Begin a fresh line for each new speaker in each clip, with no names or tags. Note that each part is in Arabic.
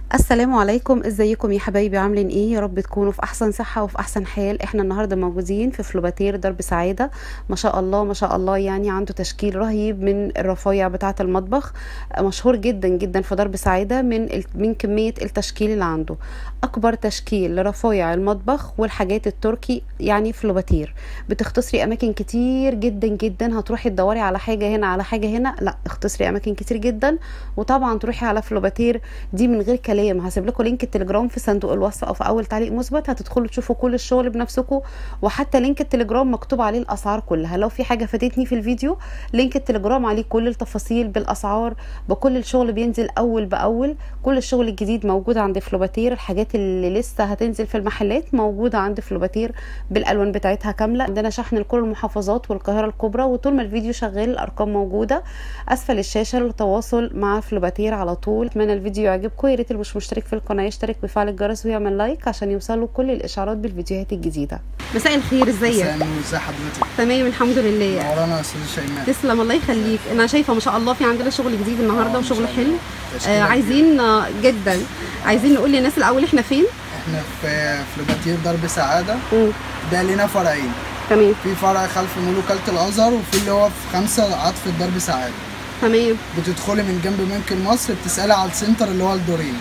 السلام عليكم، ازيكم يا حبايبي؟ عاملين ايه؟ يا رب تكونوا في احسن صحة وفي احسن حال. احنا النهاردة موجودين في فلوباتير درب سعادة. ما شاء الله ما شاء الله، يعني عنده تشكيل رهيب من الرفايع بتاعة المطبخ. مشهور جدا جدا في درب سعادة من كمية التشكيل اللي عنده. اكبر تشكيل لرفايع المطبخ والحاجات التركي يعني فلوباتير. بتختصري اماكن كتير جدا جدا. هتروحي تدوري على حاجة هنا على حاجة هنا، لا اختصري اماكن كتير جدا. وطبعا تروحي على فلوباتير دي من غير كلام. هسيب لكم لينك التليجرام في صندوق الوصف او في اول تعليق مثبت، هتدخلوا تشوفوا كل الشغل بنفسكم. وحتى لينك التليجرام مكتوب عليه الاسعار كلها. لو في حاجه فاتتني في الفيديو، لينك التليجرام عليه كل التفاصيل بالاسعار، بكل الشغل بينزل اول باول. كل الشغل الجديد موجود عند فلوباتير. الحاجات اللي لسه هتنزل في المحلات موجوده عند فلوباتير بالالوان بتاعتها كامله. عندنا شحن لكل المحافظات والقاهره الكبرى. وطول ما الفيديو شغال الارقام موجوده اسفل الشاشه للتواصل مع فلوباتير على طول. اتمنى الفيديو يعجبكم. يا ريت اللي مش مشترك في القناه يشترك ويفعل الجرس ويعمل لايك عشان يوصلوا كل الاشعارات بالفيديوهات الجديده. مساء الخير، ازيك؟
مساء النور، ازي حضرتك؟
تمام الحمد لله.
ورانا يا استاذ شيماء.
تسلم الله يخليك. انا شايفه ما شاء الله في عندنا شغل جديد النهارده وشغل حلو. عايزين جدا عايزين نقول للناس الاول احنا فين.
احنا في فلوباتير درب سعاده. ده لنا فرعين.
تمام.
في فرع خلف مول وكاله الازهر، وفي اللي هو في 5 عطف درب سعاده.
تمام.
بتدخلي من جنب بنك مصر، بتسالي على السنتر اللي هو الدورين.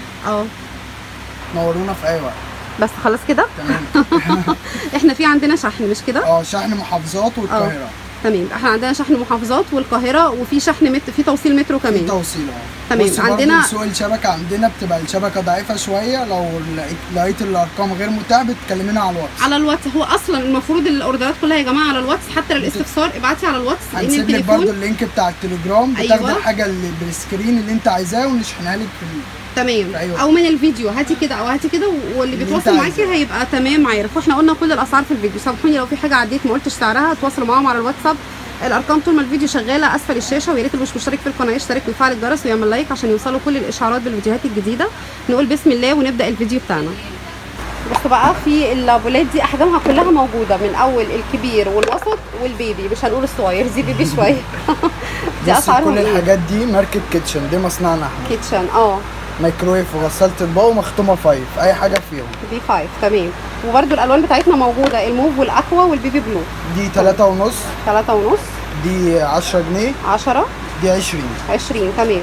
نورونا في اي وقت.
بس خلاص كده
تمام.
احنا في عندنا شحن مش كده؟
شحن محافظات والقاهره.
تمام. احنا عندنا شحن محافظات والقاهره، وفي شحن في توصيل مترو كمان.
في توصيل
تمام.
عندنا سوق الشبكه عندنا بتبقى الشبكه ضعيفه شويه. لو لقيت الارقام غير متاحه تكلمينا على الواتس.
على الواتس. هو اصلا المفروض الاوردرات كلها يا جماعه على الواتس. حتى الاستفسار ابعتي على الواتس.
هنسيب لك برضه اللينك بتاع التليجرام. بتاخدي الحاجه اللي بالسكرين اللي انت عايزاه ونشحنها لك
تمام. او من الفيديو هاتي كده او هاتي كده، واللي بيتواصل معاكي هيبقى تمام عارف. واحنا قلنا كل الاسعار في الفيديو. سامحوني لو في حاجه عديت ما قلتش سعرها. تواصلوا معاهم على الواتساب. الارقام طول ما الفيديو شغاله اسفل الشاشه. ويا ريت اللي مش مشترك في القناه يشترك ويفعل الجرس ويعمل لايك عشان يوصلوا كل الاشعارات بالفيديوهات الجديده. نقول بسم الله ونبدا الفيديو بتاعنا. بصوا بقى في اللابولات دي احجامها كلها موجوده، من اول الكبير والوسط والبيبي. مش هنقول الصغير دي بيبي شويه. دي اسعارهم
كل الحاجات دي ماركه كيتشن. دي مصنعنا احنا.
كيتشن
مايكرويف وغساله اطباق ومختومه 5. اي حاجه فيهم
دي 5. تمام. وبرده الالوان بتاعتنا موجوده، الموف والاكوا والبيبي بلو.
دي 3.5.
3.5.
دي 10 جنيه.
10.
دي 20.
20. تمام.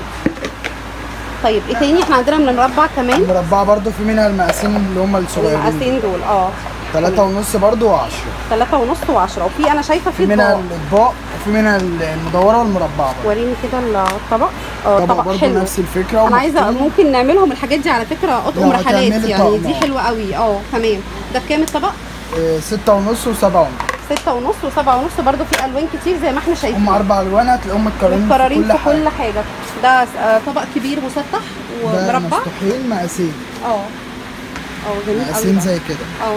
طيب ايه تاني؟ احنا عندنا من المربع كمان.
المربع برده في منها المقاسين اللي هم الصغيرين.
المقاسين دول
3.5 برده و10.
3.5 و10. وفي انا شايفه في
منها الاطباق وفي منها المدوره والمربعه.
وريني كده الطبق.
طبق حلو. نفس الفكره.
انا عايزه ممكن نعملهم الحاجات دي على فكره اطقم رحلات يعني. دي حلوه قوي. تمام. ده بكام الطبق؟
6.5 و7.5.
6.5 و7.5. برده في الوان كتير زي ما احنا شايفين.
هم 4 الوان هتلاقيهم متكررين في
كل حاجه. ده طبق كبير مسطح ومربع.
مفتوحين مقاسين.
جميل قوي.
مقاسين زي كده.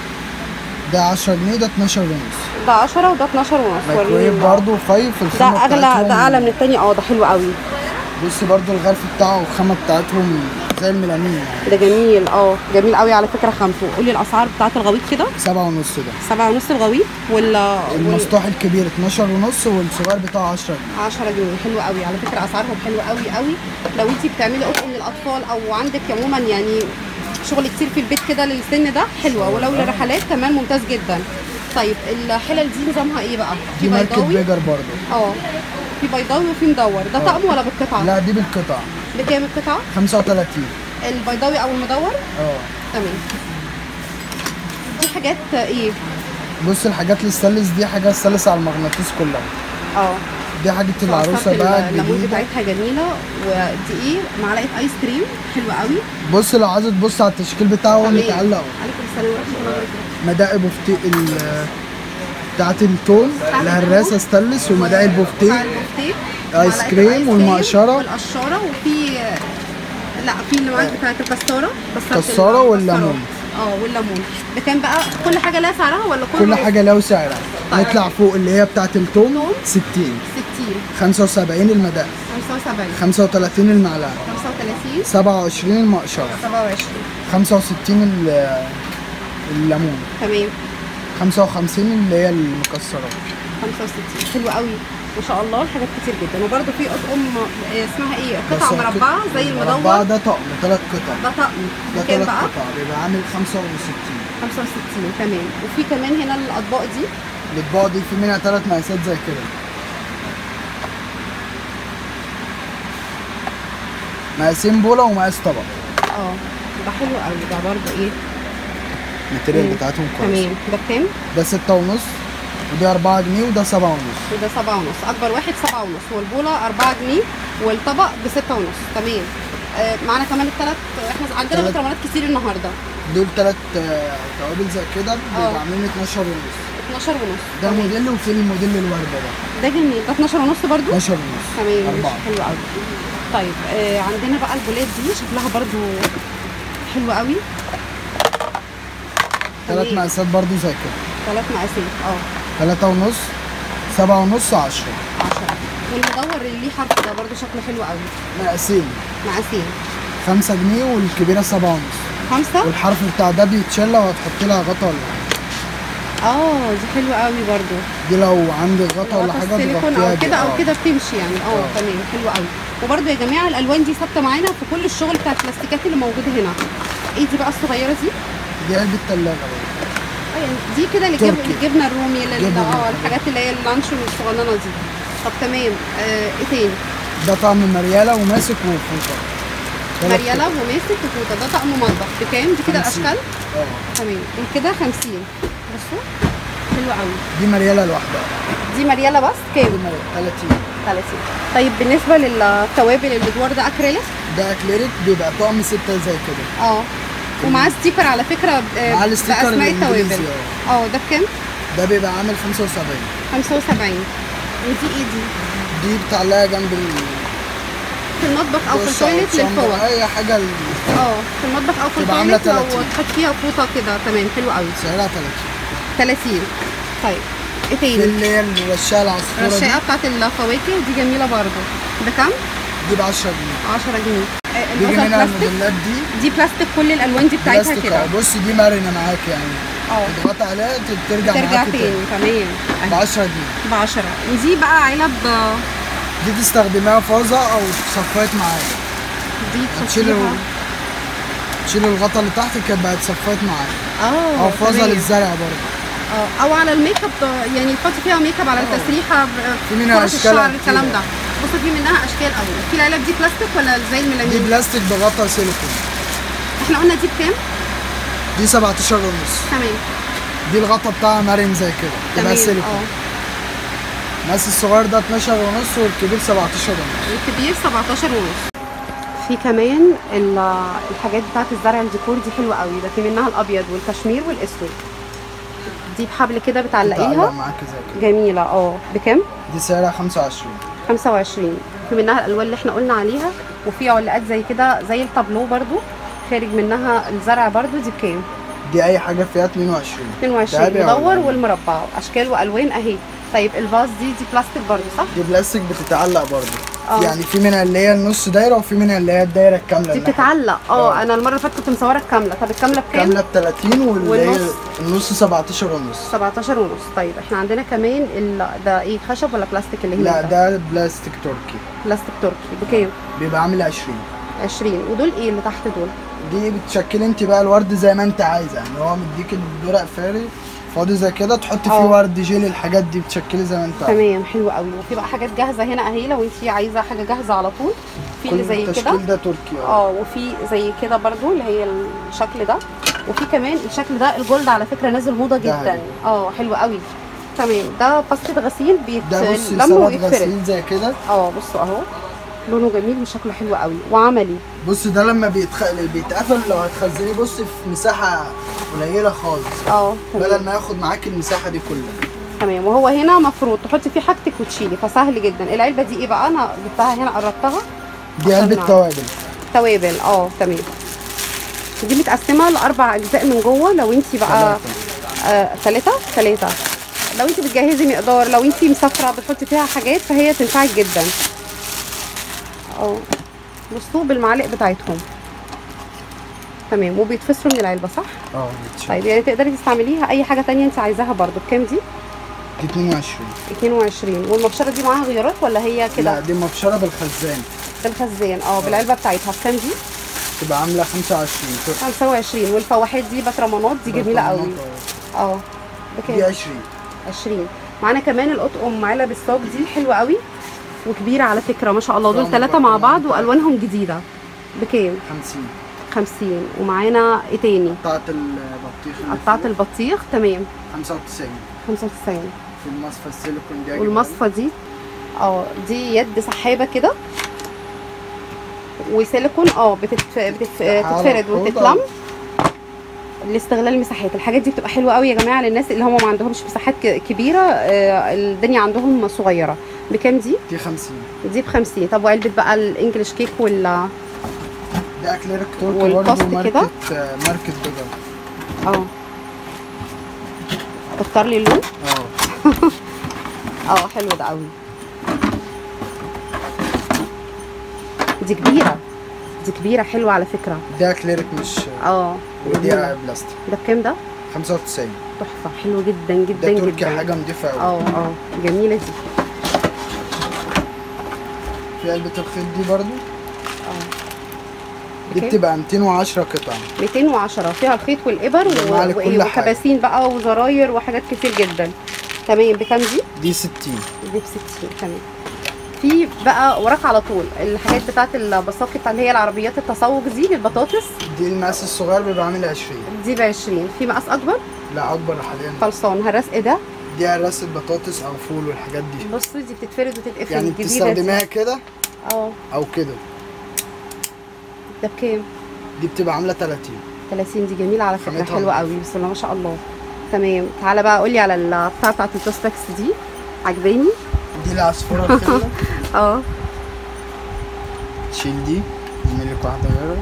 ده 10 جنيه. ده 12 ونص.
ده 10 وده 12 ونص.
مايكرويف برضه 5 في الخامه.
ده اغلى، ده اعلى من التاني. ده حلو قوي.
بصي برضه الغرف بتاعه والخامه بتاعتهم زي الميلانين يعني.
ده جميل. جميل قوي على فكره. خامته. قولي الاسعار بتاعت الغويط كده.
7.5. ده
7.5 الغويط.
المفتوح الكبير 12 ونص والصغير بتاعه 10 جنيه.
10 جنيه. حلو قوي على فكره. اسعارهم حلوه قوي قوي. لو انت بتعملي اطقم للاطفال او عندك عموما يعني شغل كتير في البيت كده للسن ده حلوه، ولو للرحلات كمان ممتاز جدا. طيب الحلل دي نظامها ايه بقى؟
في ماركه بيجر برضه.
في بيضاوي وفي مدور. ده طقم ولا بالقطعه؟
لا دي بالقطعه.
بكام القطعه؟
35.
البيضاوي او المدور؟ تمام. دي حاجات ايه؟
بص الحاجات الستانلس دي حاجه ستانلس على المغناطيس كلها.
دي
حاجه العروسه بقى.
الليمون بتاعتها جميله. ودي معلقه ايس كريم حلوه قوي.
بص لو عايزه تبص على التشكيل بتاعه هو متعلق.
عليكم السلام ورحمه الله وبركاته.
مدائق بوفتيق بتاعت التون الهراسه ستانلس، ومدائق البوفتيق ايس كريم والمقشره
وفي في اللي معاك بتاعت
الكساره والليمون.
والليمون. بكام بقى؟ كل حاجه لها سعرها ولا
كل حاجه لها سعرها. نطلع فوق اللي هي بتاعت التوم 60. 75 المدائق. 35 المعلقه. 27 المقشره. 65 الليمون.
تمام.
55 اللي هي المكسرات.
65. حلو قوي. ما شاء الله الحاجات كتير جدا. وبرده في اطقم اسمها ايه، قطع مربعه زي المدور.
ده طقم 3 قطع.
ده طقم
ده 3 قطع بيبقى عامل 65.
65 تمام. وفي كمان هنا الاطباق دي.
الاطباق دي في منها 3 مقاسات زي كده. مقاسين بوله ومقاس طبق.
ده حلو قوي. ده برده ايه،
الماتيريال بتاعتهم كويس.
تمام. ده بكام؟
ده 6.5 ودي 4 جنيه وده 7.5.
وده 7.5. اكبر واحد 7.5 والبوله 4 جنيه والطبق ب 6.5. تمام. معانا كمان الثلاث. احنا عندنا برطمانات كتير النهارده.
دول 3 توابل زي كده بيبقوا عاملين 12.5.
12.5
ده موديل. وفي الموديل الورده
ده جميل. ده 12.5 برده.
12.5
تمام. حلو قوي. طيب عندنا بقى البولات دي شكلها برده حلو قوي.
3 مقاسات برده زي كده.
3 مقاسات
3.5 7.5 10.
والمدور اللي ليه حرف ده برده شكله حلو قوي.
مقاسين 5 جنيه والكبيره 7.5.
5.
والحرف بتاع ده بيتشال لو هتحط لها غطا ولا حاجه.
دي حلوه قوي برده.
دي لو عندك غطا ولا حاجه
سيليكون او كده او كده بتمشي يعني. تمام. حلو قوي. وبرده يا جماعه الالوان دي ثابته معانا في كل الشغل بتاع البلاستيكات اللي موجوده هنا. ايه دي بقى الصغيره دي؟
دي علبه الثلاجه
يعني دي كده للجبنه الرومي الحاجات اللي هي اللانشون الصغننه دي. طب تمام. ايه تاني؟
ده طقم مرياله وماسك وفوطه.
مرياله وماسك وفوطه. ده طقم مطبخ بكام؟ دي كده الاشكال. تمام. كده 50. بصوا حلوه قوي.
دي مرياله لوحدها.
دي مرياله بس كام؟ 30. طيب بالنسبه للتوابل الادوار ده اكريليك؟
ده اكريليك بيبقى طقم 6 زي كده.
ومعاه ستيكر على فكره باسماء التوابل. ده بكام؟
ده بيبقى عامل 75.
75. ودي ايه دي؟
دي بتعلقها جنب
في المطبخ او في التويليت للفوط.
اي حاجه
في المطبخ او في التويليت لو تحط فيها فوطه كده. تمام. حلو قوي.
سعرها
30. طيب ايه تاني؟
اللي هي الرشاقه العصفوره.
الرشاقه بتاعت الفواكه دي جميله برضو. بكام؟
دي ب 10 جنيه.
10 جنيه.
بيجي منها الموديلات
دي بلاستيك. كل الالوان دي بتاعتها كده.
بصي دي مرنه معاك يعني. تضغط عليها ترجع معاك
تاني. تمام.
ب 10 جنيه.
ب 10. ودي بقى علب.
دي تستخدميها فازه او صفايه معاك.
دي تشيلها.
تشيل الغطا اللي تحت كانت بقت صفايه معاك. او فازه للزرع برضه.
او على الميك اب يعني تحط فيها ميك اب على التسريحه.
في منها اشكال
الكلام ده. بص في منها اشكال قوي. في العلب دي بلاستيك ولا زي الميلامين؟
دي بلاستيك بغطا سيليكون.
احنا قلنا دي بكام؟
دي 17 ونص.
تمام.
دي الغطا بتاعها مرن زي كده.
تمام.
سيليكون. المقاس الصغير ده 12 ونص والكبير 17 ونص.
الكبير 17 ونص. في كمان الحاجات بتاعت الزرع الديكور دي حلوه قوي. ده في منها الابيض والكشمير والاسود. دي بحبل كده بتعلقيها. جميله. بكام؟
دي سعرها 25.
25. في منها الالوان اللي احنا قلنا عليها. وفي علقات زي كده زي التابلو برضو خارج منها الزرع برضو. دي بكام؟
دي اي حاجه فيها 22.
22 مدور والمربع اشكال والوان اهي. طيب الفاز دي بلاستيك برضو صح؟
دي بلاستيك بتتعلق برضو. يعني في منها اللي هي النص دايره وفي منها اللي هي الدايره الكامله.
دي بتتعلق. انا المره اللي فاتت كنت مصوره الكامله. طب الكامله بكام؟
كامله ب 30 واللي هي النص 17 ونص.
17 ونص. طيب احنا عندنا كمان ده ايه، خشب ولا بلاستيك اللي هنا؟
لا ده بلاستيك تركي.
بلاستيك تركي بكام؟
بيبقى عامل 20.
20. ودول ايه اللي تحت دول؟
دي بتشكلي انت بقى الورد زي ما انت عايزه. يعني هو مديك الورق فارغ فاضي زي كده تحطي فيه ورد جيلي. الحاجات دي بتشكلي زي ما انت عايزه.
تمام. حلو قوي. وفي بقى حاجات جاهزه هنا اهي لو انت عايزه حاجه جاهزه على طول. في اللي زي كده.
التشكيل ده تركي.
وفي زي كده برضو اللي هي الشكل ده. وفي كمان الشكل ده الجولد على فكره نازل موضه جدا. حلو قوي. تمام. ده باسكت غسيل بيتلم ويتفرد.
غسيل زي كده.
بصوا اهو لونه جميل وشكله حلو قوي وعملي.
بص ده لما بيتقفل لو هتخزنيه بص في مساحه قليله خالص. بدل ما ياخد معاكي المساحه دي كلها.
تمام. وهو هنا مفروض تحطي فيه حاجتك وتشيلي فسهل جدا. العلبه دي ايه بقى؟ انا جبتها هنا قربتها.
دي علبه توابل.
تمام. دي متقسمه ل4 اجزاء من جوه. لو انت بقى 3 لو انت بتجهزي مقدار. لو انت مسافره بتحطي فيها حاجات فهي تنفعك جدا. بصوا بالمعالق بتاعتهم. تمام. وبيتفصلوا من العلبه صح؟
بيتشال.
طيب يعني تقدري تستعمليها اي حاجه تانية انت عايزاها برضو. بكام دي؟
دي 22.
22. والمبشره دي معاها غيارات ولا هي كده؟
لا دي مبشره بالخزان.
بالخزان بالعلبه بتاعتها بكام دي؟
تبقى عامله 25.
25. والفواحات دي بطرمانات دي جميله قوي. بكام؟
دي 20.
20. معانا كمان الاطقم علب الصاج دي حلوه قوي وكبيره على فكره ما شاء الله. دول 3 مع بعض والوانهم جديده. بكام؟
50.
50. ومعانا ايه تاني؟
قطعه البطيخ.
قطعه البطيخ تمام.
95.
95.
في المصفى السيليكون دي.
والمصفى دي دي يد سحابه كده وسيليكون بتتفرد وتتلم لاستغلال المساحات. الحاجات دي بتبقى حلوه قوي يا جماعه للناس اللي هم ما عندهمش مساحات كبيره، الدنيا عندهم صغيره. بكام دي؟
دي 50.
دي ب 50. طب وعلبه بقى الانجليش كيك
ده اكليريك تورك
والباست كده
ماركه بيجر.
تختار لي اللون. حلو ده قوي. دي كبيره حلوه على فكره.
ده اكليريك مش ودي بلاستيك.
ده بكام ده؟
95.
تحفه حلوه جدا جدا
ده تركي
جدا.
حاجه نضيفه قوي.
جميله دي.
في علبه الخيط دي برضو. دي بتبقى 210 قطعه.
210 فيها الخيط والابر وكباسين بقى وزراير وحاجات كتير جدا. تمام. بكام دي؟
دي 60.
دي ب 60. تمام. في بقى وراك على طول الحاجات بتاعت البساقي اللي هي العربيات التسوق دي للبطاطس.
دي المقاس الصغير بيبقى عامل 20.
دي ب 20. في مقاس اكبر؟
لا اكبر حاليا.
خلصان. هالرسق ده؟
دي هراسه بطاطس او فول والحاجات دي.
بصوا دي بتتفرد وتتقفل.
يعني بتستخدميها كده او كده.
ده بكام؟
دي بتبقى عامله 30.
30. دي جميله على فكره حلوه قوي بسم الله ما شاء الله. تمام. تعالى بقى قول لي على البتاعه بتاعت التوستكس دي عجباني.
دي العصفوره الخضراء. شيل دي اعمل لك واحده غيرها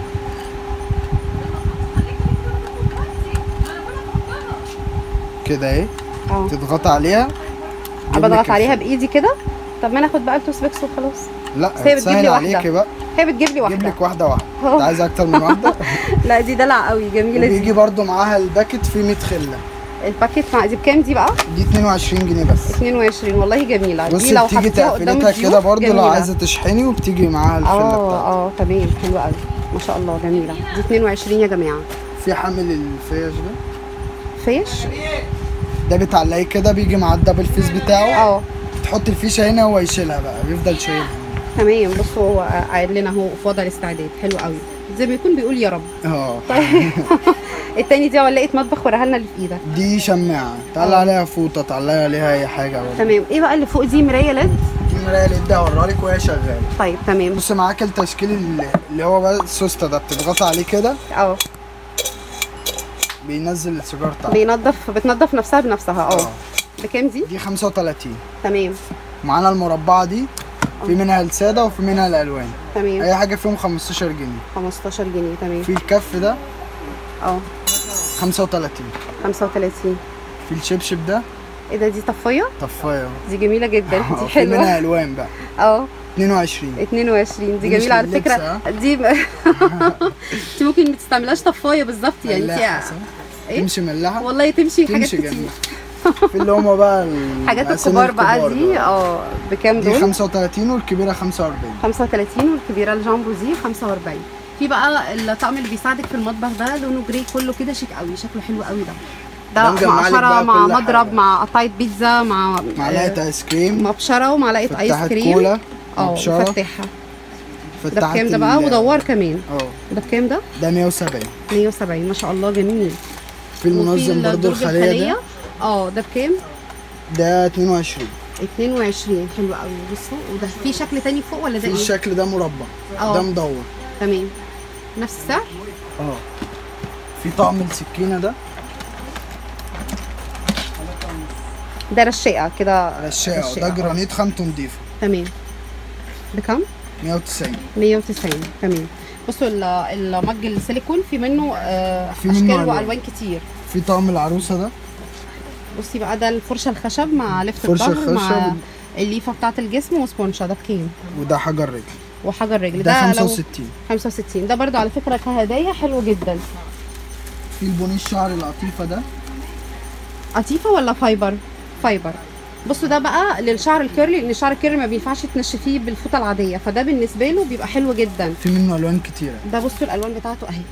كده اهي. تضغط عليها.
بضغط عليها بايدي كده. طب ما انا اخد بقى التوستكس وخلاص.
لا هي بتجيب لي واحده بقى.
هي بتجيب لي واحده.
تجيب لك واحده. انت عايزه اكتر من واحده؟
لا دي دلع قوي جميله. دي
بيجي برده معاها الباكت فيه 100 خله.
الباكيت دي بكام دي بقى؟
دي 22 جنيه بس.
22 والله جميله.
دي لو بتيجي تقفيلتها كده برده لو عايزه تشحني وبتيجي معاها الفله بتاعتها.
تمام حلوه قوي ما شاء الله جميله. دي 22 يا جماعه.
في حامل الفيش ده.
فيش
ده بتعلقيه كده بيجي مع الدبل فيس بتاعه. تحط الفيشه هنا وهو يشيلها بقى يفضل شايلها.
تمام. بصوا هو قاعد لنا اهو في وضع الاستعداد حلو قوي زي ما يكون بيقول يا رب.
طيب
التاني دي ولاقه مطبخ وراها لنا اللي في ايدك.
دي شماعه تعلق عليها فوطه تعلقي عليها اي حاجه.
تمام. ايه بقى اللي فوق دي؟ مرايه ليد.
دي مرايه ليد هوريها لك وهي شغاله.
طيب تمام.
بص معاك التشكيل اللي هو بقى السوسته ده بتضغطي عليه كده. بينزل السيجاره بتاعتك.
بتنضف نفسها بنفسها. بكام دي؟
دي 35.
تمام.
معانا المربعه دي في منها الساده وفي منها الالوان.
تمام.
اي حاجه فيهم 15 جنيه.
15 جنيه. تمام.
في الكف ده 35.
35.
في الشبشب ده.
ايه ده؟ دي طفايه. دي جميله جدا. دي حلوه.
في منها الوان بقى.
22. 22 دي جميله على فكره. دي انت ممكن ما تستعملهاش طفايه بالظبط يعني.
انت تمشي ملاحه
والله تمشي حاجات كتير.
في اللي هما بقى
الحاجات الكبار بقى دي. بكام دول؟
دي 35 والكبيره 45.
35 والكبيره الجامبو دي 45. في بقى الطقم اللي بيساعدك في المطبخ ده لونه جراي كله كده شيك قوي شكله حلو قوي ده مع قشره مع مضرب مع قطعه بيتزا مع
معلقه ايس كريم.
مبشره ومعلقه ايس كريم.
كولا.
وفتحها. ده بكام ده بقى؟ ودوار كمان. ده بكام ده؟
ده 170.
170 ما شاء الله جميل.
في المنظم برضو الخليه ده.
ده بكام؟
ده 22.
22 حلو قوي. بصوا وده في شكل تاني فوق ولا ده ايه؟
في الشكل ده مربع. ده مدور.
تمام. نفس السعر؟
في طقم السكينه ده.
ده رشاقه كده.
رشاقه. ده جرانيت خامته نضيفه.
تمام. بكام؟
190.
190. تمام. بصوا المج السيليكون في منه اشكال والوان كتير.
في طقم العروسه ده.
بصي بقى ده الفرشه الخشب مع لفت الظهر مع الليفه بتاعه الجسم وسبونشه. ده بكام؟
وده حجر رجل.
وحجر رجل
ده 65.
65. ده برضو على فكره كهدايا حلو جدا.
في البونيه الشعر القطيفه ده.
قطيفه ولا فايبر؟ بصوا ده بقى للشعر الكيرلي، لان الشعر الكيرلي ما بينفعش تنشفيه بالفوطه العاديه، فده بالنسبه له بيبقى حلو جدا.
في منه الوان كتيره.
ده بصوا الالوان بتاعته اهي،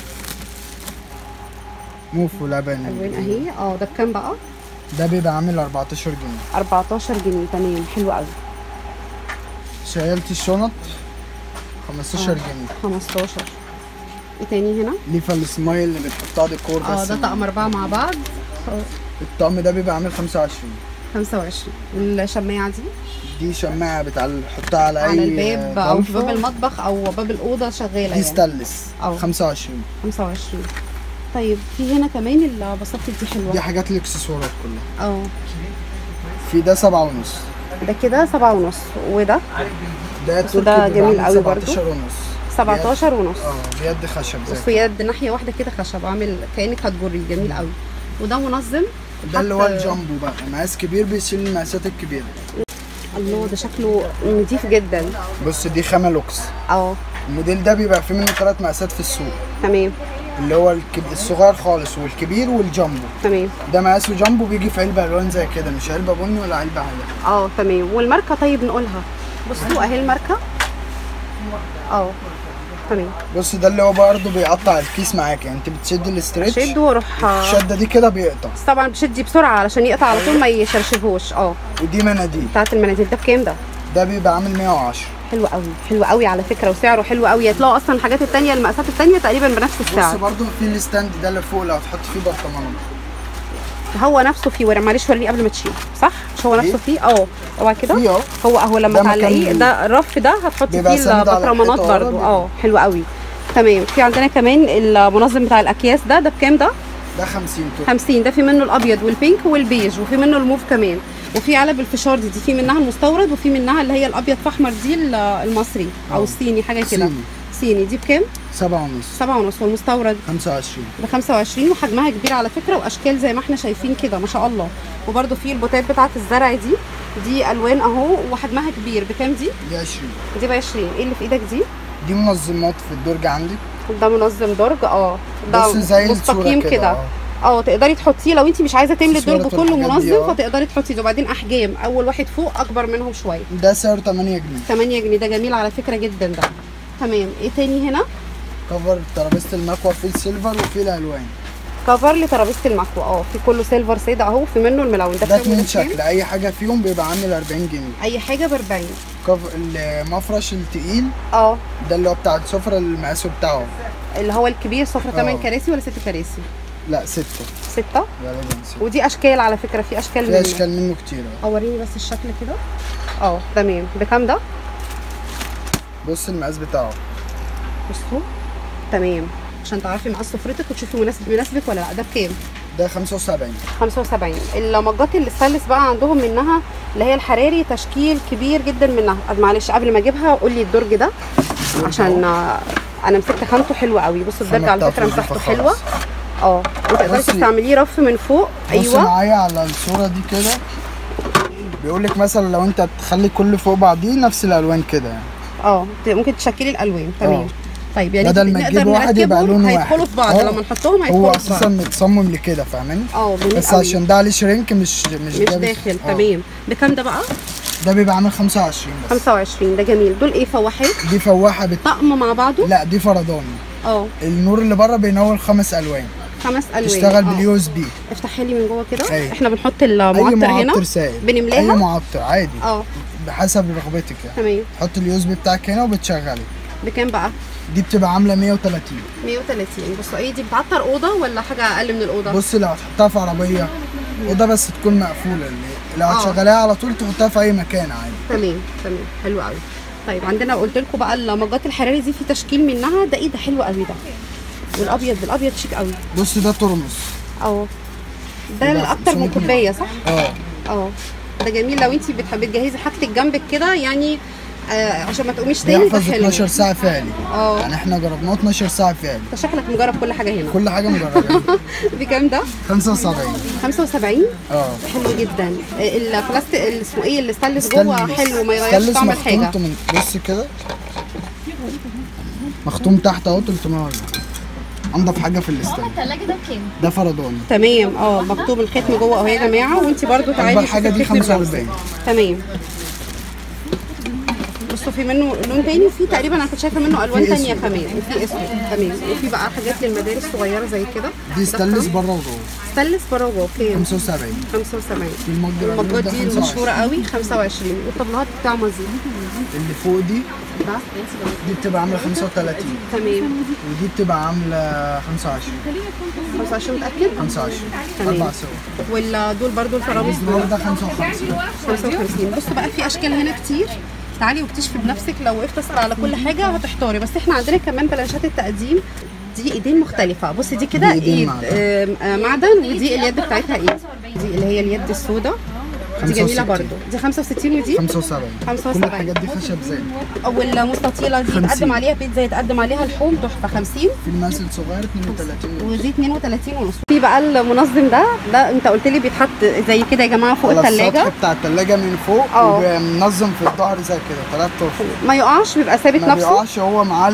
موف ولبني
الوان اهي. ده بكام بقى؟
ده بيبقى عامل 14 جنيه.
14 جنيه تمام، حلو قوي.
شايلة الشنط 15 جنيه.
15. ايه تاني هنا؟
ليفا السمايل اللي بتحطها ديكور بس.
ده طقم 4 مع بعض.
الطقم ده بيبقى عامل 25.
25. والشماعه
دي شماعه بتحطها على اي
الباب او في باب المطبخ او باب الاوضه شغاله
دي ستانلس 25.
25. طيب في هنا كمان البساطه دي حلوه.
دي حاجات الاكسسوارات كلها.
في
ده 7.5.
ده كده 7.5. وده
ده
جميل قوي برضو.
17.5.
17.5.
بيد خشب زي
بصوا يد ناحيه واحده كده خشب، عامل كانك هتجري، جميل قوي. وده منظم.
ده اللي هو الجامبو بقى، مقاس كبير بيشيل المقاسات الكبيره.
الله ده شكله نضيف جدا.
بص دي خامه لوكس. الموديل ده بيبقى فيه منه 3 مقاسات في السوق.
تمام.
اللي هو الصغير خالص والكبير والجامبو.
تمام.
ده مقاسه جامبو، بيجي في علبه الوان زي كده، مش علبه بني ولا علبه عاديه.
تمام. والماركه طيب نقولها. بصوا اهي الماركه. تمام.
بص ده اللي هو برضه بيقطع الكيس معاك، يعني انت بتشد الاسترتش
شد واروح
الشده دي كده بيقطع.
بس طبعا بشدي بسرعه علشان يقطع على طول ما يشرشفوش.
ودي مناديل
بتاعت المناديل. ده بكام ده؟
ده بيبقى عامل 110.
حلو قوي، حلو قوي على فكره، وسعره حلو قوي. هتلاقوا اصلا الحاجات الثانيه المقاسات الثانيه تقريبا بنفس السعر.
بص برضه في الستاند ده اللي فوق لو هتحط فيه برطمانات.
هو نفسه فيه ورق، معلش وريني قبل ما تشيل. صح مش هو نفسه فيه؟ اوعى كده. هو لما تعلقيه ده الرف ده هتحطي فيه البطرمانات برضه. حلو قوي. تمام. في عندنا كمان المنظم بتاع الاكياس ده بكام ده؟
ده 50.
50. ده في منه الابيض والبينك والبيج، وفي منه الموف كمان، وفي علب الفشار دي في منها المستورد، وفي منها اللي هي الابيض في احمر دي المصري او الصيني حاجه كده. صيني. دي بكام؟
7.5.
7.5. والمستورد
25.
ب 25. وحجمها كبير على فكره، واشكال زي ما احنا شايفين كده ما شاء الله. وبرده في البوتات بتاعه الزرع دي الوان اهو، وحجمها كبير. بكام دي؟
دي 20.
دي ب 20. ايه اللي في ايدك دي
منظمات في الدرج عندك.
ده منظم درج. ده مستقيم كده. تقدري تحطيه لو انت مش عايزه تملي الدرج كله منظم، فتقدري تحطي ده. وبعدين احجام، اول واحد فوق اكبر منهم شويه.
ده سعره 8 جنيه.
8 جنيه. ده جميل على فكره جدا ده. تمام. ايه تاني هنا؟
كفر ترابيزه المكوى في السيلفر وفي الالوان.
كفر لترابيزه المكوى. في كله سيلفر ساده اهو، في منه الملون.
ده 2 شكل، اي حاجه فيهم بيبقى عامل 40 جنيه.
اي حاجه ب 40.
المفرش التقيل ده اللي هو بتاع السفره، المقاس بتاعه
اللي هو الكبير. سفره 8 كراسي ولا 6 كراسي؟
لا 6.
6
غالبا 6.
ودي اشكال على فكره، في اشكال منه.
في اشكال منه كتير.
وريني بس الشكل كده. تمام. بكام ده؟
بص المقاس بتاعه.
بصوا. تمام. عشان تعرفي مقاس سفرتك وتشوفي مناسبك ولا لا. ده بكام؟
ده 75.
75. المجات اللي ستانلس بقى عندهم منها اللي هي الحراري تشكيل كبير جدا منها. معلش قبل ما اجيبها قول لي الدرج ده عشان انا مسكت خامته حلوه قوي. بصوا الدرج على فكره مساحته حلوه. وتقدري تستعمليه رف من فوق.
ايوه معايا على الصوره دي كده، بيقول لك مثلا لو انت تخلي كل فوق بعضيه نفس الالوان كده يعني.
ممكن تشكلي الالوان. تمام. طيب يعني
بدل ما تجيب واحد يبقى لون واحد،
هيدخلوا في بعض. لما نحطهم هيدخلوا في بعض.
هو اساسا متصمم لكده، فاهماني؟ بس عشان ده عليه شرينك مش
داخل. تمام. بكام ده بقى؟
ده بيبقى عامل 25 بس.
25. ده جميل. دول ايه، فواحات؟
دي فواحه
طقم مع بعضه؟
لا دي فرداني. النور اللي بره بينور 5 الوان.
5 الوان.
تشتغل باليو اس بي.
افتحي لي من جوه كده. احنا بنحط المعطر هنا.
اي معطر سائل
بنملاها.
اي معطر عادي. بحسب رغبتك يعني.
تمام.
تحط اليو اس بي بتاعك هنا وبتشغلي.
بكام بقى؟
دي بتبقى عامله 130.
130. بصوا دي بتعطر اوضه ولا حاجه اقل من الاوضه؟
بصي لو هتحطها في عربيه اوضه بس تكون مقفوله، لو هتشغليها على طول تحطها في اي مكان عادي.
تمام. حلو قوي. طيب عندنا قلت لكم بقى المجات الحراري دي في تشكيل منها. ده ايه ده، حلو قوي ده. والابيض شيك قوي.
بصي ده ترمس.
ده الاكتر من كوبايه صح؟ ده جميل لو انت بتحبي تجهزي حاجتك جنبك كده يعني، عشان ما تقوميش تاني.
بيحفظ 12 ساعه فعلي. يعني احنا جربناه 12 ساعه فعلي.
انت شكلك مجرب كل حاجه هنا.
كل حاجه مجربها.
بكام ده؟
75.
75. حلو جدا. البلاستيك اللي اسمه ايه، اللي ستانلس جوه حلو، ما يغيرش طعم الحاجه.
بص كده مختوم تحت اهو 300 انضف حاجه في الاستانلس.
الثلاجه ده بكام؟
ده فرداني.
تمام. مكتوب الختم جوه اهو يا جماعه، وانت برده تعالي
اكبر حاجه دي 45.
تمام. بصوا في منه لون تاني، وفي تقريبا انا كنت شايفه منه الوان تانيه كمان، وفي اسود. تمام. وفي بقى حاجات للمدارس صغيره زي كده.
دي ستانلس بره وجوه.
ستانلس بره وجوه كام؟
75.
75.
المجات
دي المشهوره قوي 25. والطبلات بتاع مازي
اللي فوق دي بتبقى عامله 35.
تمام.
ودي بتبقى عامله 25.
25 متاكد؟
25.
تمام.
4 سوا.
ولا دول برضو الفرامس دول؟
ده 55.
55. بصوا بقى في اشكال هنا كتير، تعالي واكتشفي بنفسك. لو وقفت اسال على كل حاجه هتحتاري. بس احنا عندنا كمان بلانشات التقديم دي ايدين مختلفه. بصي دي كده ايد معدن، ودي اليد بتاعتها ايه؟ دي اللي هي اليد السوداء، دي جميله برضو. دي 65 ودي
75.
75.
كل الحاجات دي خشب زي.
والمستطيله دي يتقدم عليها بيتزا، يتقدم عليها لحوم، تحفه 50.
في المثل صغير 32.
ودي 32 ونص. في بقى المنظم ده انت قلت لي بيتحط زي كده يا جماعه فوق الثلاجه،
السطح بتاع الثلاجه من فوق، ومنظم في الظهر زي كده 3 طرف.
ما يقعش، بيبقى ثابت نفسه.
ما بيقعش، هو معاه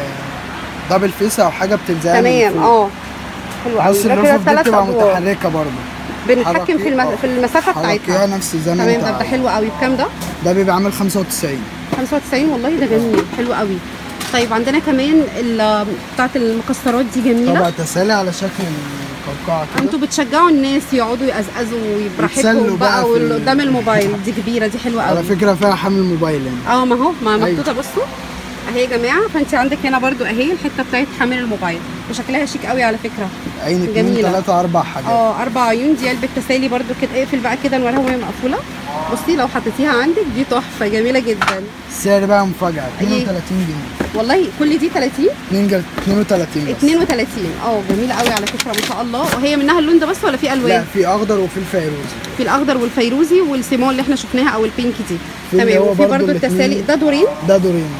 دبل فيس او حاجه بتلزقها.
تمام. حلو قوي.
بس الرفوف دي بتبقى متحركه برضه،
بنتحكم في المسافه بتاعتها
نفس زي ما
تمام. ده حلو قوي. بكام ده؟
ده بيبقى عامل 95.
95 والله ده جميل، حلو قوي. طيب عندنا كمان بتاعت المكسرات دي جميله،
طبعا تسالي على شكل قوقعه كده.
انتوا بتشجعوا الناس يقعدوا يقزقزوا ويبراحتهم بقى قدام الموبايل. دي كبيره، دي حلوه قوي
على فكره، فيها حمل موبايل هنا.
ما هو محطوطه. بصوا اهي يا جماعه. فانت عندك هنا برضو اهي الحته بتاعت حامل الموبايل، وشكلها شيك قوي على فكره.
عين 2 3 4 حاجات.
4 عيون. دي علبه تسالي برضو كده. اقفل بقى كده نوريها وهي مقفوله. بصي لو حطيتيها عندك دي تحفه جميله جدا.
السعر بقى مفاجاه 32 جنيه
والله. كل دي 30
32 بس.
32. جميله قوي على فكره ما شاء الله. وهي منها اللون ده بس ولا في الوان؟
لا، في اخضر وفي الفيروزي.
في الاخضر والفيروزي والسيمون اللي احنا شفناها او البينك دي. تمام. وفي برضو التسالي. ده دورين.
ده دورين.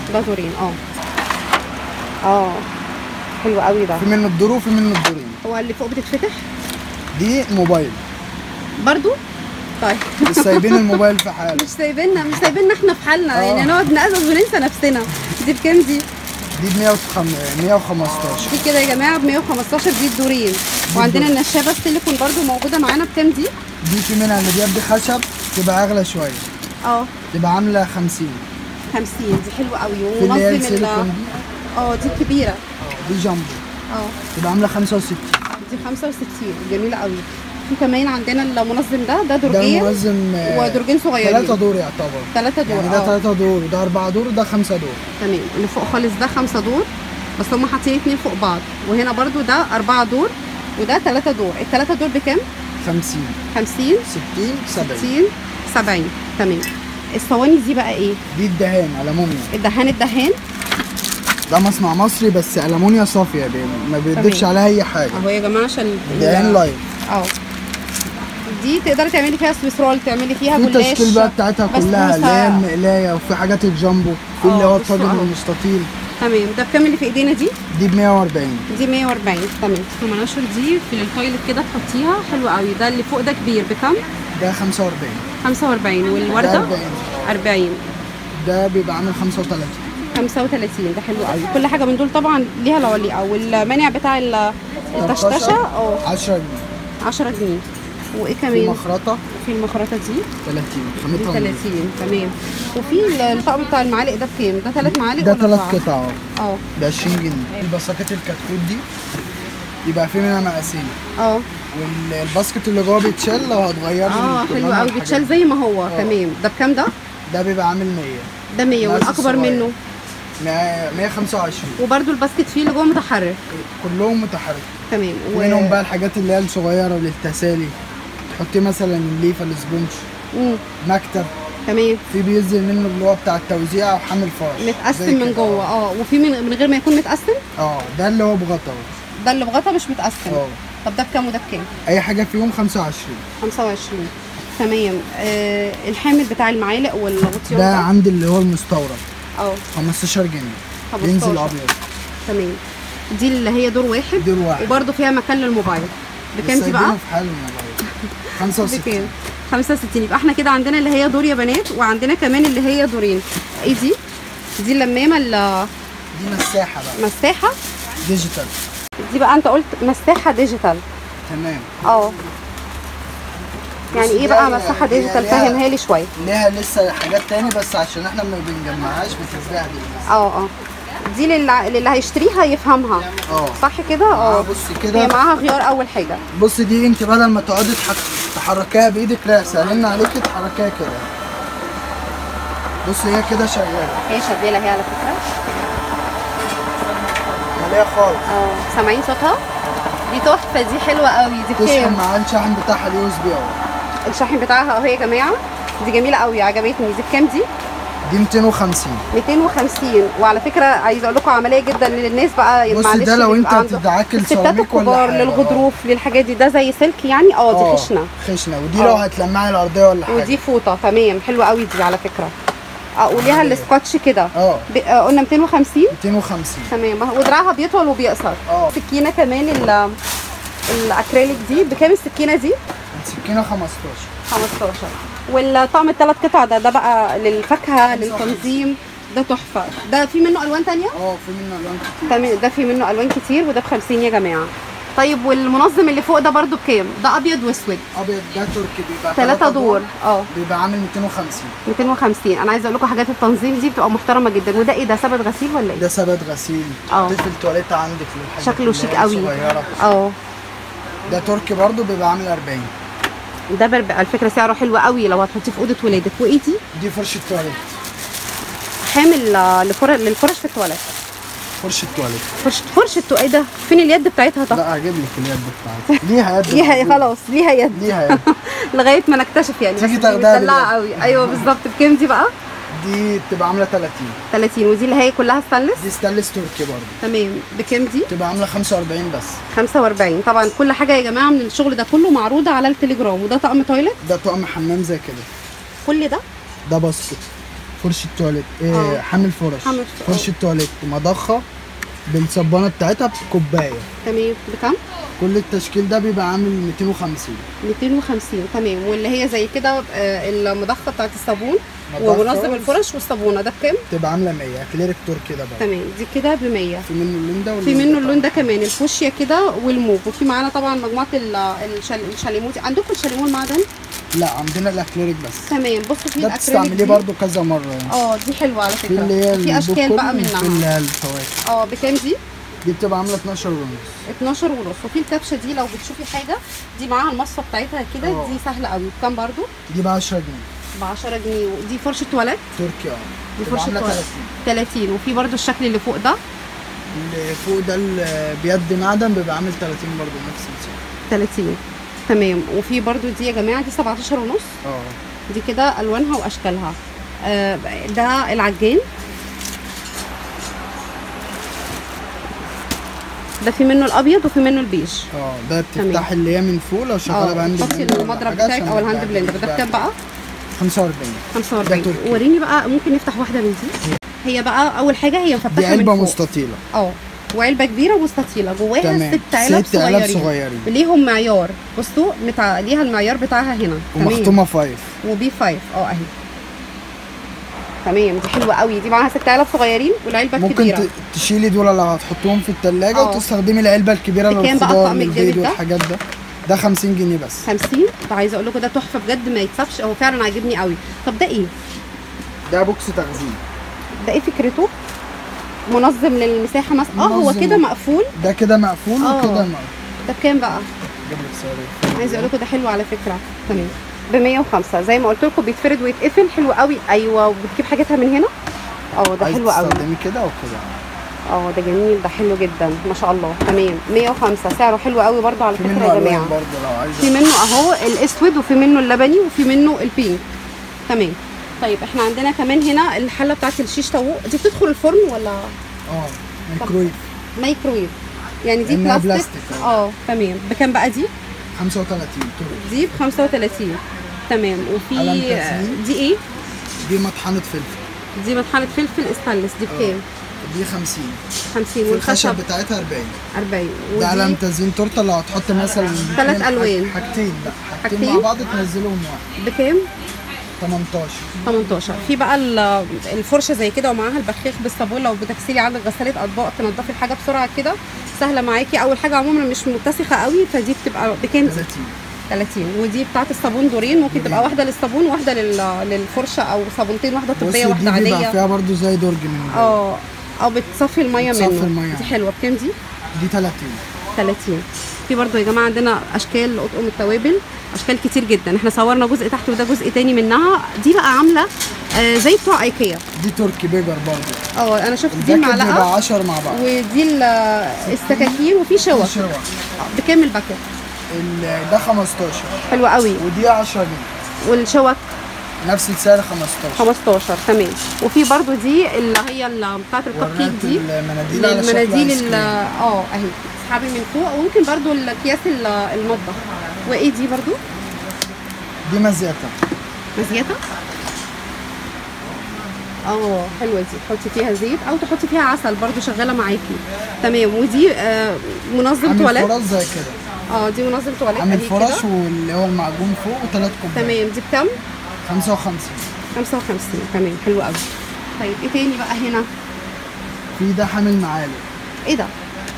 حلو قوي ده.
في منه الدور وفي منه الدورين.
هو اللي فوق بتتفتح
دي موبايل
برضو. طيب
مش سايبين الموبايل في حاله.
مش سايبيننا احنا في حالنا. يعني نقعد نقزز وننسى نفسنا. دي بكام دي؟
دي ب 115.
دي كده يا جماعه ب 115. دي الدورين. وعندنا النشابه السيليكون برضو موجوده معانا. بكام دي؟
دي في منها اللي دي خشب تبقى اغلى شويه. تبقى عامله 50.
50. دي حلوه قوي.
ومنظم
دي كبيره.
دي جامبو. تبقى عامله 65.
دي 65 جميله قوي. في كمان عندنا المنظم ده درجين.
ده منظم
ودرجين صغيرين.
3 دور يعتبر.
3 دور.
يعني ده 3 دور وده 4 دور وده 5 دور.
تمام. اللي فوق خالص ده 5 دور، بس هم حاطين 2 فوق بعض. وهنا برضو ده 4 دور وده 3 دور. ال3 دور بكام؟
50.
50
60 70.
60 70. تمام. الصواني دي بقى ايه؟
دي الدهان ألمونيا.
الدهان
ده مصنع مصري بس ألمونيا صافية، ما بيضيفش عليها أي حاجة.
اهو يا جماعة عشان
دهان لايف.
دي تقدري تعملي فيها سويس رول، تعملي فيها جلاش.
في التشكيل بقى بتاعتها كلها اللي هي المقلاية، وفي حاجات الجامبو، في اللي هو الطاجن المستطيل.
تمام. ده بكام اللي في ايدينا دي؟
دي ب 140.
دي 140. تمام. المناشر دي في التويلت كده تحطيها حلوه قوي. ده اللي فوق ده كبير بكام؟
ده 45.
45. والورده 40.
ده بيبقى عامل 35.
35. ده حلو قوي. كل حاجه من دول طبعا ليها العليقه، والمانع بتاع الطشطشه
10 جنيه.
10 جنيه. وايه كمان؟ في المخرطه دي
30.
30. تمام. وفي الطقم بتاع المعالق ده بكام؟ ده 3 معالق
ده 3 قطع ب 20 جنيه. الباسكت الكتكوت دي يبقى في منها مقاسين. والباسكت اللي جوه بيتشال لو هتغير
حلو قوي. بيتشال زي ما هو. تمام. ده بكام ده؟
ده بيبقى عامل 100.
ده 100. والاكبر منه
125.
وبرده الباسكت فيه اللي جوه متحرك.
كلهم متحرك.
تمام.
ومنهم بقى الحاجات اللي هي الصغيره للتسالي، تحطي مثلا الليفه الاسبونج، مكتب.
تمام.
في بينزل منه اللي هو بتاع التوزيع او حامل فرش
متقسم من جوه. وفي من غير ما يكون متقسم.
ده اللي هو بغطا.
ده اللي بغطا مش متقسم. طب ده بكام وده بكام؟
اي حاجه فيهم 25.
25. تمام. الحامل بتاع المعالق والغطيان
ده عندي اللي هو المستورد 15 جنيه.
15.
ينزل ابيض.
تمام. دي اللي هي دور واحد. وبرده فيها مكان للموبايل. بكام دي بقى؟
في حال الموبايل 65.
65. يبقى احنا كده عندنا اللي هي دور يا بنات، وعندنا كمان اللي هي دورين. ايه دي؟ دي اللمامه
دي مساحه بقى.
مساحه
ديجيتال.
دي بقى انت قلت مساحه ديجيتال.
تمام.
يعني ايه بقى مساحه ديجيتال؟ فهمها لي شويه.
ليها لسه حاجات تاني بس عشان احنا ما بنجمعهاش بتتباع دي.
دي للي هيشتريها يفهمها. صح كده.
بصي كده
هي معاها غيار اول حاجه.
بصي دي انت بدل ما تقعدي تحركيها بايدك، لا سهلنا عليكي تحركيها كده. بصي هي كده شغاله. هي
شغاله هي على فكره.
ماليه خالص.
سامعين صوتها؟ دي تحفه، دي حلوه قوي. دي بكام؟
تشحن معاها الشاحن بتاعها اليو اس بي.
الشاحن بتاعها اهو يا جماعه. دي جميله قوي عجبتني. دي بكام دي؟
دي 250.
250. وعلى فكره عايزه اقول لكم عمليه جدا للناس بقى.
بصي ده لو انت بتدعكي السيراميك ولا حاجه،
للغضروف للحاجات دي، ده زي سلك يعني. دي
خشنه ودي لو هتلمعي الارضيه ولا حاجه.
ودي فوطه. تمام، حلوه قوي دي على فكره. وليها السكوتش كده. قلنا 250.
250
تمام. ودراعها بيطول وبيقصر. سكينه كمان الاكريليك دي بكام السكينه دي؟
السكينه 15.
والطقم الثلاث قطع ده بقى للفاكهه للتنظيم. ده تحفه. ده في منه الوان ثانيه؟
في منه الوان كتير.
تمام. ده في منه الوان كتير وده ب50 يا جماعه. طيب والمنظم اللي فوق ده برده بكام؟ ده ابيض واسود.
ابيض ده تركي بيبقى
3 دور.
بيبقى عامل 250.
250. انا عايزه اقول لكم حاجات التنظيم دي بتبقى محترمه جدا. وده ايه ده؟ ثبت غسيل ولا ايه؟
ده ثبت غسيل. تقفل التواليت عندك للحاجات
شكله شيك قوي.
ده تركي برده بيبقى عامل 40.
ده على فكره سعره حلو قوي لو هتحطيه في اوضه ولادك. وايه دي؟
دي فرشه تواليت.
حامل للفرش في التواليت.
فرشه تواليت.
فرشه ايه ده؟ فين اليد بتاعتها؟ طب
لا هجيب لك اليد بتاعتها. ليها يد.
ليها خلاص ليها يد.
لغايه
ما نكتشف يعني.
تيجي تاخدها
مدلعه قوي. ايوه بالظبط. بكام دي بقى؟
دي بتبقى عامله 30.
ودي اللي هي كلها ستانلس؟
دي ستانلس تركي برضه.
تمام. بكام دي؟
بتبقى عامله 45 بس.
45. طبعا كل حاجه يا جماعه من الشغل ده كله معروضه على التليجرام. وده طقم تويلت؟
ده طقم حمام زي كده.
كل ده
باسكت فرشه تواليت. حامل فرشه تواليت مضخه بالصبانه بتاعتها بكوبايه.
تمام. بكام؟
كل التشكيل ده بيبقى عامل 250.
250. تمام. واللي هي زي كده المضخه بتاعت الصابون ومنظم الفرش والصابونه ده بكام؟ تبقى
عامله 100. اكليريك تركي ده بقى.
تمام. دي كده ب 100.
في منه اللون ده
في منه اللون ده كمان الفوشيا كده والموف. وفي معانا طبعا مجموعه الشاليمو. عندكم الشاليمو المعدن؟
لا عندنا الاكليريك بس.
تمام. بصوا في
ده بتستعمليه برده كذا مره يعني.
دي حلوه على فكره. في اشكال بقى منها.
في الفواكه.
بكام دي؟
دي بتبقى عامله 12 ونص.
12 ونص. وفي الكبشه دي لو بتشوفي حاجه دي معاها المصفى بتاعتها كده. دي سهله قوي. بكام برده؟
دي ب 10 جنيه.
ب 10 جنيه. ودي فرشه تواليت
تركي.
دي فرشه تواليت 30. وفي برده الشكل اللي فوق ده.
اللي فوق ده اللي بيد معدن بيبقى عامل 30 برده نفس السعر.
30. تمام. وفي برده دي يا جماعه دي 17 ونص. دي كده الوانها واشكالها. ده العجان. ده في منه الابيض وفي منه البيج.
ده بتفتحي اللي هي من فوق لو شغاله بهاند
بلندر. المضرب بتاعك او الهاند بلندر. ده بكام بقى؟
45.
وريني بقى. ممكن نفتح واحده من دي. هي بقى اول حاجه هي مفتحه من فوق.
دي علبه مستطيله.
وعلبه كبيره مستطيله جواها 6 علب صغيرين ليهم معيار. بصوا ليها المعيار بتاعها هنا.
ومختومه 5
وبي 5. اهي. تمام. دي حلوه قوي. دي معاها 6 علب صغيرين والعلبه الكبيره.
ممكن تشيلي دول لو هتحطوهم في الثلاجه وتستخدمي العلبه الكبيره للخضار للبيض والحاجات ده. ده 50 جنيه بس.
50. عايزه اقول لكم ده تحفه بجد ما يتصفش. هو فعلا عاجبني قوي. طب ده ايه؟
ده بوكس تخزين.
ده ايه فكرته؟ منظم للمساحه مثلا. هو كده مقفول.
ده كده مقفول وكده مقفول.
ده بكام بقى؟
جايب لك سعر.
عايزه اقول لكم ده حلو على فكره. تمام. ب 105 زي ما قلت لكم. بيتفرد ويتقفل. حلو قوي. ايوه. وبتجيب حاجاتها من هنا. ده حلو قوي.
تستخدمي كده وكده.
ده جميل. ده حلو جدا ما شاء الله. تمام. 105 سعره حلو قوي برده على فكره يا جماعه. في منه اهو الاسود وفي منه اللبني وفي منه البينك. تمام. طيب احنا عندنا كمان هنا الحله بتاعت الشيش طاووق. دي بتدخل الفرن ولا؟ مايكرويف. يعني دي بلاستيك. تمام. بكام بقى دي؟
35.
دي ب 35. تمام. وفي دي ايه؟
دي مطحنه فلفل.
دي مطحنه فلفل استانلس. دي بكام؟
دي 50.
50.
والخشب بتاعتها 40.
40.
ده على تزيين تورته لو هتحط مثلا
3 الوان.
حاجتين مع بعض تنزلهم واحد.
بكام؟ 18. في بقى الفرشه زي كده ومعاها البخاخ بالصابون، لو بتغسلي عندك غساله اطباق تنضفي الحاجه بسرعه كده سهله معاكي. اول حاجه عموما مش متسخه قوي، فدي بتبقى بكام؟ 30. ودي بتاعت الصابون دورين، ممكن تبقى واحده للصابون وواحده للفرشه، او صابونتين، واحده طبيه واحده عاديه.
بيبقى فيها برده زي درج من جوه.
او بتصفي الميه منه. دي حلوه. بكام دي؟
دي
30. في برضه يا جماعه عندنا اشكال لاطقم التوابل، اشكال كتير جدا. احنا صورنا جزء تحت وده جزء تاني منها. دي بقى عامله زي بتوع ايكيا.
دي تركي بيجر برضه.
انا شفت دي معلقه
بيبقى 10 مع بعض.
ودي السكاكين وفي شوك. بكام الباكت؟
ده 15.
حلو قوي.
ودي 10 جنيه.
والشوك
نفس السعر 15.
تمام. وفي برضو دي اللي هي بتاعت الكب كيك دي، المناديل اهي تسحبي من فوق. وممكن برضو الاكياس المطبخ. وايه دي برضو؟
دي مزيتا.
حلوه دي، تحطي فيها زيت او تحطي فيها عسل برضو شغاله معاكي. تمام. ودي منظم تواليت.
فرش زي كده.
دي منظم تواليت
عامل فرش واللي هو المعجون فوق وثلاث كوبايات.
تمام. دي بكام؟
55.
تمام. حلو قوي. طيب ايه تاني بقى هنا؟
في ده حامل معالق.
ايه ده؟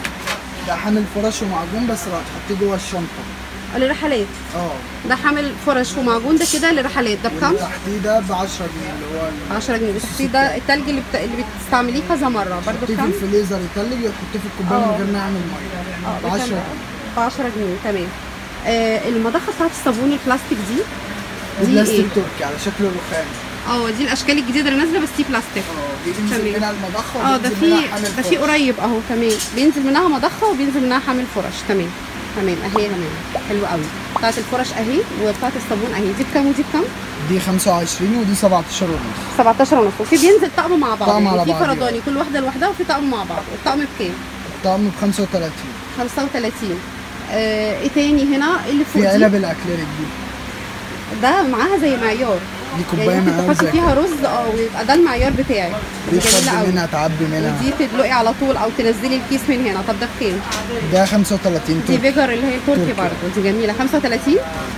ده حامل فرش ومعجون بس هتحطيه جوه الشنطه
للرحلات. ده حامل فرش ومعجون ده كده للرحلات. ده بكام؟
تحتيه ده ب 10 جنيه اللي هو
10 جنيه. بس ده التلج اللي بتستعمليه كذا مره برضه بكام؟
في الفريزر يتلج يحطيه في الكوبايه من غير ما يعمل ميه. ب 10 جنيه.
ب 10 جنيه. تمام. المضخه بتاعت الصابون البلاستيك دي
بلاستيك تركي على شكل رخام.
دي الاشكال الجديده اللي نازله بس دي بلاستيك.
دي بينزل منها المضخه
ده في قريب اهو كمان بينزل منها مضخه وبينزل منها حامل فرش. تمام. اهي حلو قوي. بتاعت الفرش اهي وبتاعت الصابون اهي. دي بكام ودي بكام؟
دي 25 ودي 17 ونص.
17 ونص. وفي بينزل طقم مع بعض. في فرداني كل واحده لوحدها وفي طقم مع بعض. الطقم بكام؟
الطقم ب 35.
35. ايه تاني هنا اللي فوق؟
في علب الاكليريك دي.
ده معاها زي معيار.
دي كوبايه معيار
تحطي فيها رز ويبقى ده المعيار بتاعك.
دي جميله قوي. منها تعبي منها.
ودي تدلقي على طول او تنزلي الكيس من هنا. طب ده بكام؟
ده 35.
دي بيجر اللي هي التركي برضه. دي جميله. 35.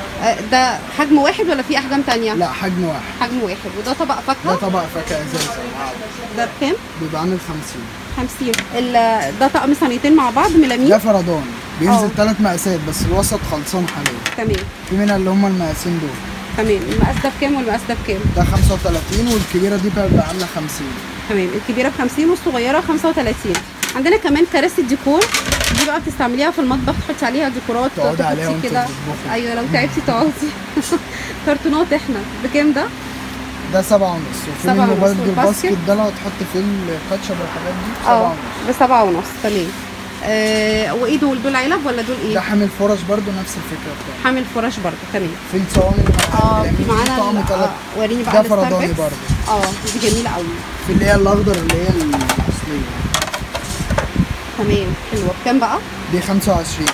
ده حجم واحد ولا في احجام تانية؟
لا حجم واحد.
وده طبق فاكهه؟
ده طبق فاكهه ازاز.
ده بكام؟
بيبقى عامل 50.
ده طقم صينيتين مع بعض ملامين.
ده فردان بينزل 3 مقاسات بس الوسط خلصان حاليا.
تمام.
في منها اللي هم المقاسين دول.
تمام. المقاس ده بكام والمقاس ده بكام؟
ده 35 والكبيره دي بقى عامله 50.
تمام. الكبيره ب 50 والصغيره 35. عندنا كمان كراسي الديكور دي بقى بتستعمليها في المطبخ، تحطي عليها ديكورات
تقعدي عليها
كده. ايوه لو تعبتي تقعدي. كرتونات احنا بكام ده؟
ده 7 ونص. وفي منه برضه الباسكت ده لو تحط فيه الكاتشب والحاجات دي 7 ونص.
ب 7 ونص. تمام. وايه دول علب ولا دول ايه؟
ده حامل فرش برضو نفس الفكره بتاعته.
حامل فرش برضو. تمام.
في الصواني
في معانا وريني بقى
ده فرداني برضو.
دي جميله قوي.
في اللي هي الاخضر اللي هي الاصليه.
تمام. حلوه. بكام بقى؟
دي 25.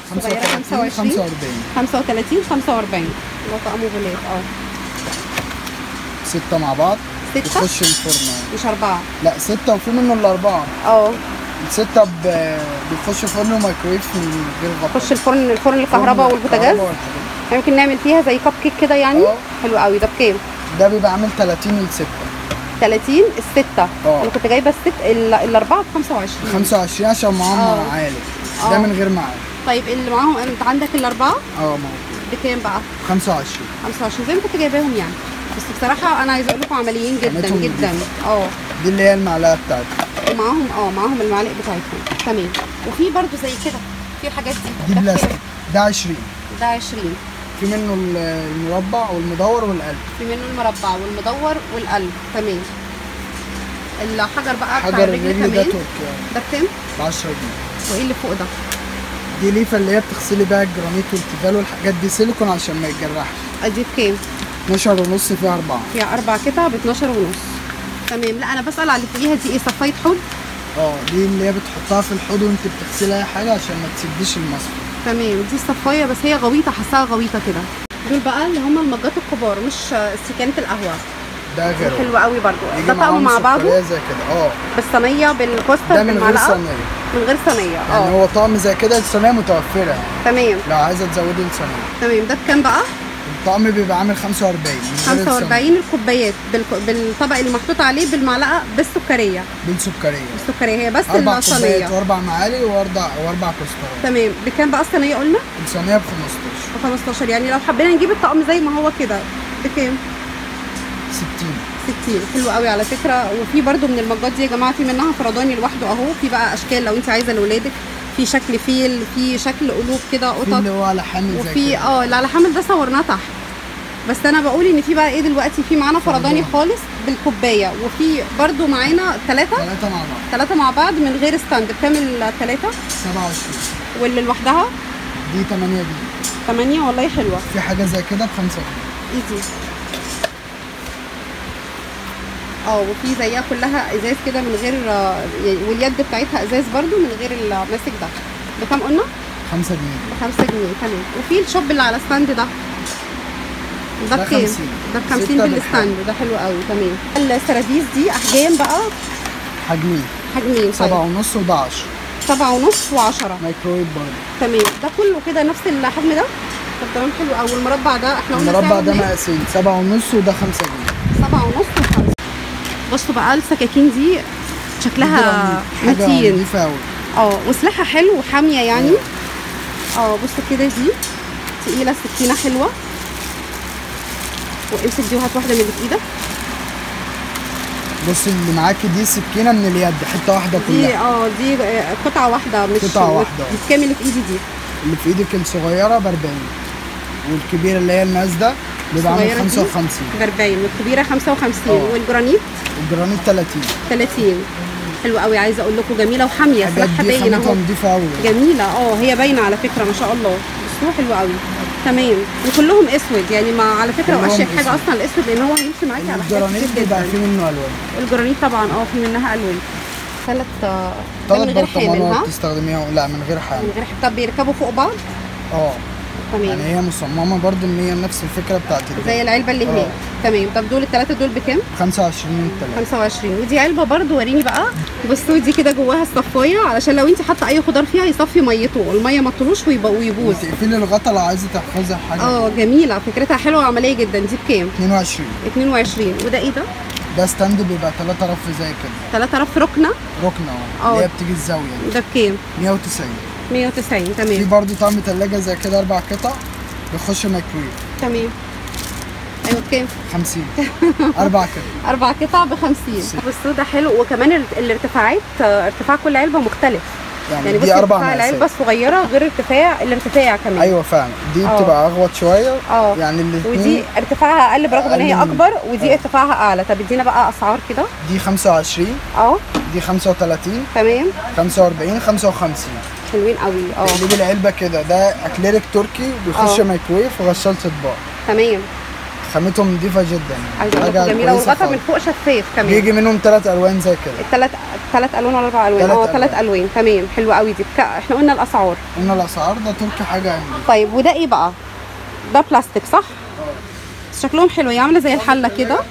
35 45. هو طقم غلاف.
6 مع بعض.
6
بتخش الفرن
مش 4.
لا 6 وفي منه الاربعه. ال6 بيخش فرن ومايكرويف من غير غطا.
بيخش الفرن الكهرباء والبوتاجاز. ممكن نعمل فيها زي كب كيك كده يعني. حلو قوي. ده بكام؟
ده بيبقى عامل 30 ل6.
30 ال6. انا كنت جايبه الاربعه ب 25.
25 عشان معاهم معالق. ده من غير معالق.
طيب اللي معاهم انت عندك الاربعه؟
موجود.
بكام بقى؟
25
زي ما كنت جايباهم يعني. بس بصراحه انا عايزه اقول لكم عمليين جدا جدا.
دي اللي هي المعلقه بتاعتي.
معاهم المعالق بتاعتهم. تمام. وفي برضو زي كده في الحاجات دي.
دي بلاستيك. ده 20.
ده 20.
في منه المربع والمدور والقلب.
في منه المربع والمدور والقلب. تمام. الحجر بقى
حجر الرجل ده تركي.
ده بكام؟
ب 10 جنيه.
وايه اللي فوق ده؟
دي ليفه اللي هي بتغسلي بيها الجرانيت والتيفال والحاجات دي سيليكون عشان ما يتجرحش.
دي بكام؟
12 ونص. فيها 4.
فيها 4 قطع ب 12 ونص. تمام. لا انا بسأل على اللي فوقيها دي ايه؟ صفايه حوض؟
دي اللي هي بتحطها في الحوض وانت بتغسلي اي حاجه عشان ما تسديش المصفى.
تمام. دي الصفايه بس هي غويطه، حاساها غويطه كده. دول بقى اللي هم المجات الكبار مش سكانه القهوه.
ده غير
حلو قوي برضو. ده طقم مع بعضه
زي كده.
بالصينيه بالكوستر بالمعلقه.
ده من غير صينيه. يعني هو طقم زي كده الصينيه متوفره.
تمام.
لو عايزه تزودي الصينيه.
تمام. ده بكام بقى؟
الطقم بيبقى عامل 45.
45 الكوبايات بالطبق اللي محطوط عليه بالمعلقه بالسكريه. بالسكريه هي بس
4
الصينيه.
كوبايات واربع معالق واربع كوسترات.
تمام. بكام بقى الصينيه قلنا؟
الصينيه ب
15. يعني لو حبينا نجيب الطقم زي ما هو كده بكام؟ 60. حلو قوي على فكره. وفي برده من المجات دي يا جماعه، في منها فرداني لوحده اهو. في بقى اشكال لو انت عايزه لاولادك، في شكل فيل، في شكل قلوب كده قطط،
في اللي هو على حامل زي
وفي اللي على حامل ده صورناه تحت. بس انا بقول ان في بقى ايه دلوقتي، في معانا فرداني خالص بالكوبايه، وفي برده معانا ثلاثه مع بعض من غير ستاند. بكام الثلاثه؟
27.
واللي لوحدها
دي 8 جنيه.
8 والله حلوه.
في حاجه زي كده ب 5 جنيه.
ايزي. وفي زيها كلها ازاز كده من غير واليد بتاعتها ازاز برده من غير الماسك ده. بكام قلنا؟
5 جنيه.
ب 5 جنيه. تمام. وفي الشوب اللي على الستاند ده بكام؟ ده ب 50 بالستاند. ده حلو قوي. تمام. السراديس دي احجام بقى، حجمين
7.5 وده 10.
7.5 و10
مايكرويف برضه.
تمام. ده كله كده نفس الحجم ده. طب تمام حلو قوي. والمربع ده احنا قلنا
المربع ده مقاسين 7.5 وده 5 جنيه.
7.5 و5. بصوا بقى السكاكين دي شكلها متين.
نضيفه قوي.
وسلاحها حلو وحاميه يعني. بصوا كده دي تقيله، السكينه حلوه. وامسك دي وهات واحده من اللي في ايدك.
بصي اللي معاكي دي سكينه من اليد، حته واحده كلها.
دي قطعه واحده، مش
قطعه واحده.
بكام اللي في ايدي دي؟
اللي في ايدك الصغيره ب 40، والكبيره اللي هي الماس ده بيبقى عامل 55.
ب 40 والكبيره 55. والجرانيت؟
الجرانيت 30.
حلو قوي. عايزه اقول لكم جميله وحاميه، سلاحها باين اهو.
نضيفه قوي.
جميله. هي باينه على فكره ما شاء الله. بس حلو قوي. تمام. وكلهم اسود يعني، ما على فكره واشيك حاجه اصلا الاسود، لان هو هيمشي معاكي على حاجات كتير.
الجرانيت بيبقى فيه منه الوان.
الجرانيت طبعا في منها الوان. ثلاث
من غير حامل تستخدميها. لا من غير حامل.
طب بيركبوا فوق بعض؟ تمام.
يعني هي مصممه برضو ان هي نفس الفكره بتاعت
زي العلبه اللي هناك. تمام. طب دول الثلاثه دول بكام؟
25 الثلاثه.
25. ودي علبه برضو، وريني بقى. بصوا دي كده جواها الصفايه، علشان لو انت حاطه اي خضار فيها يصفي ميته، والميه ما تطلوش ويبوظ.
تقفلي الغطا لو عايزه تحفظي حاجه.
جميله، فكرتها حلوه وعمليه جدا. دي بكام؟
22.
وده ايه ده؟
ده ستاند بيبقى 3 رف زي كده.
3 رف ركنه
اللي هي بتيجي الزاويه.
ده بكام؟ 190. تمام.
في برضو طقم ثلاجه زي كده 4 قطع بيخش مايكرويف.
تمام. ايوه بكام؟
50. 4 قطع.
4 قطع ب 50. بصوا ده حلو. وكمان الارتفاعات، ارتفاع كل علبه مختلف. يعني
دي 4 مقاسات.
العلبه الصغيره غير الارتفاع كمان.
ايوه فعلا. دي بتبقى اغوط شويه. يعني الاثنين.
ودي ارتفاعها اقل برغم ان هي اكبر، ودي ارتفاعها اعلى. طب ادينا بقى اسعار كده.
دي 25. دي 35.
تمام.
45. 55.
حلوين قوي.
تقلبي العلبه كده. ده اكليريك تركي بيخش مايكرويف وغسالة اطباق.
تمام.
خامتهم نضيفه جدا.
حاجه جميله. والغطا من فوق شفاف كمان.
بيجي منهم 3 الوان زي كده.
الثلاث الوان ولا 4 الوان؟ 3 الوان. تمام. حلوه قوي دي. احنا قلنا الاسعار.
ده تركي حاجه عندي.
طيب وده ايه بقى؟ ده بلاستيك صح؟ شكلهم حلو. هي عامله زي الحله كده.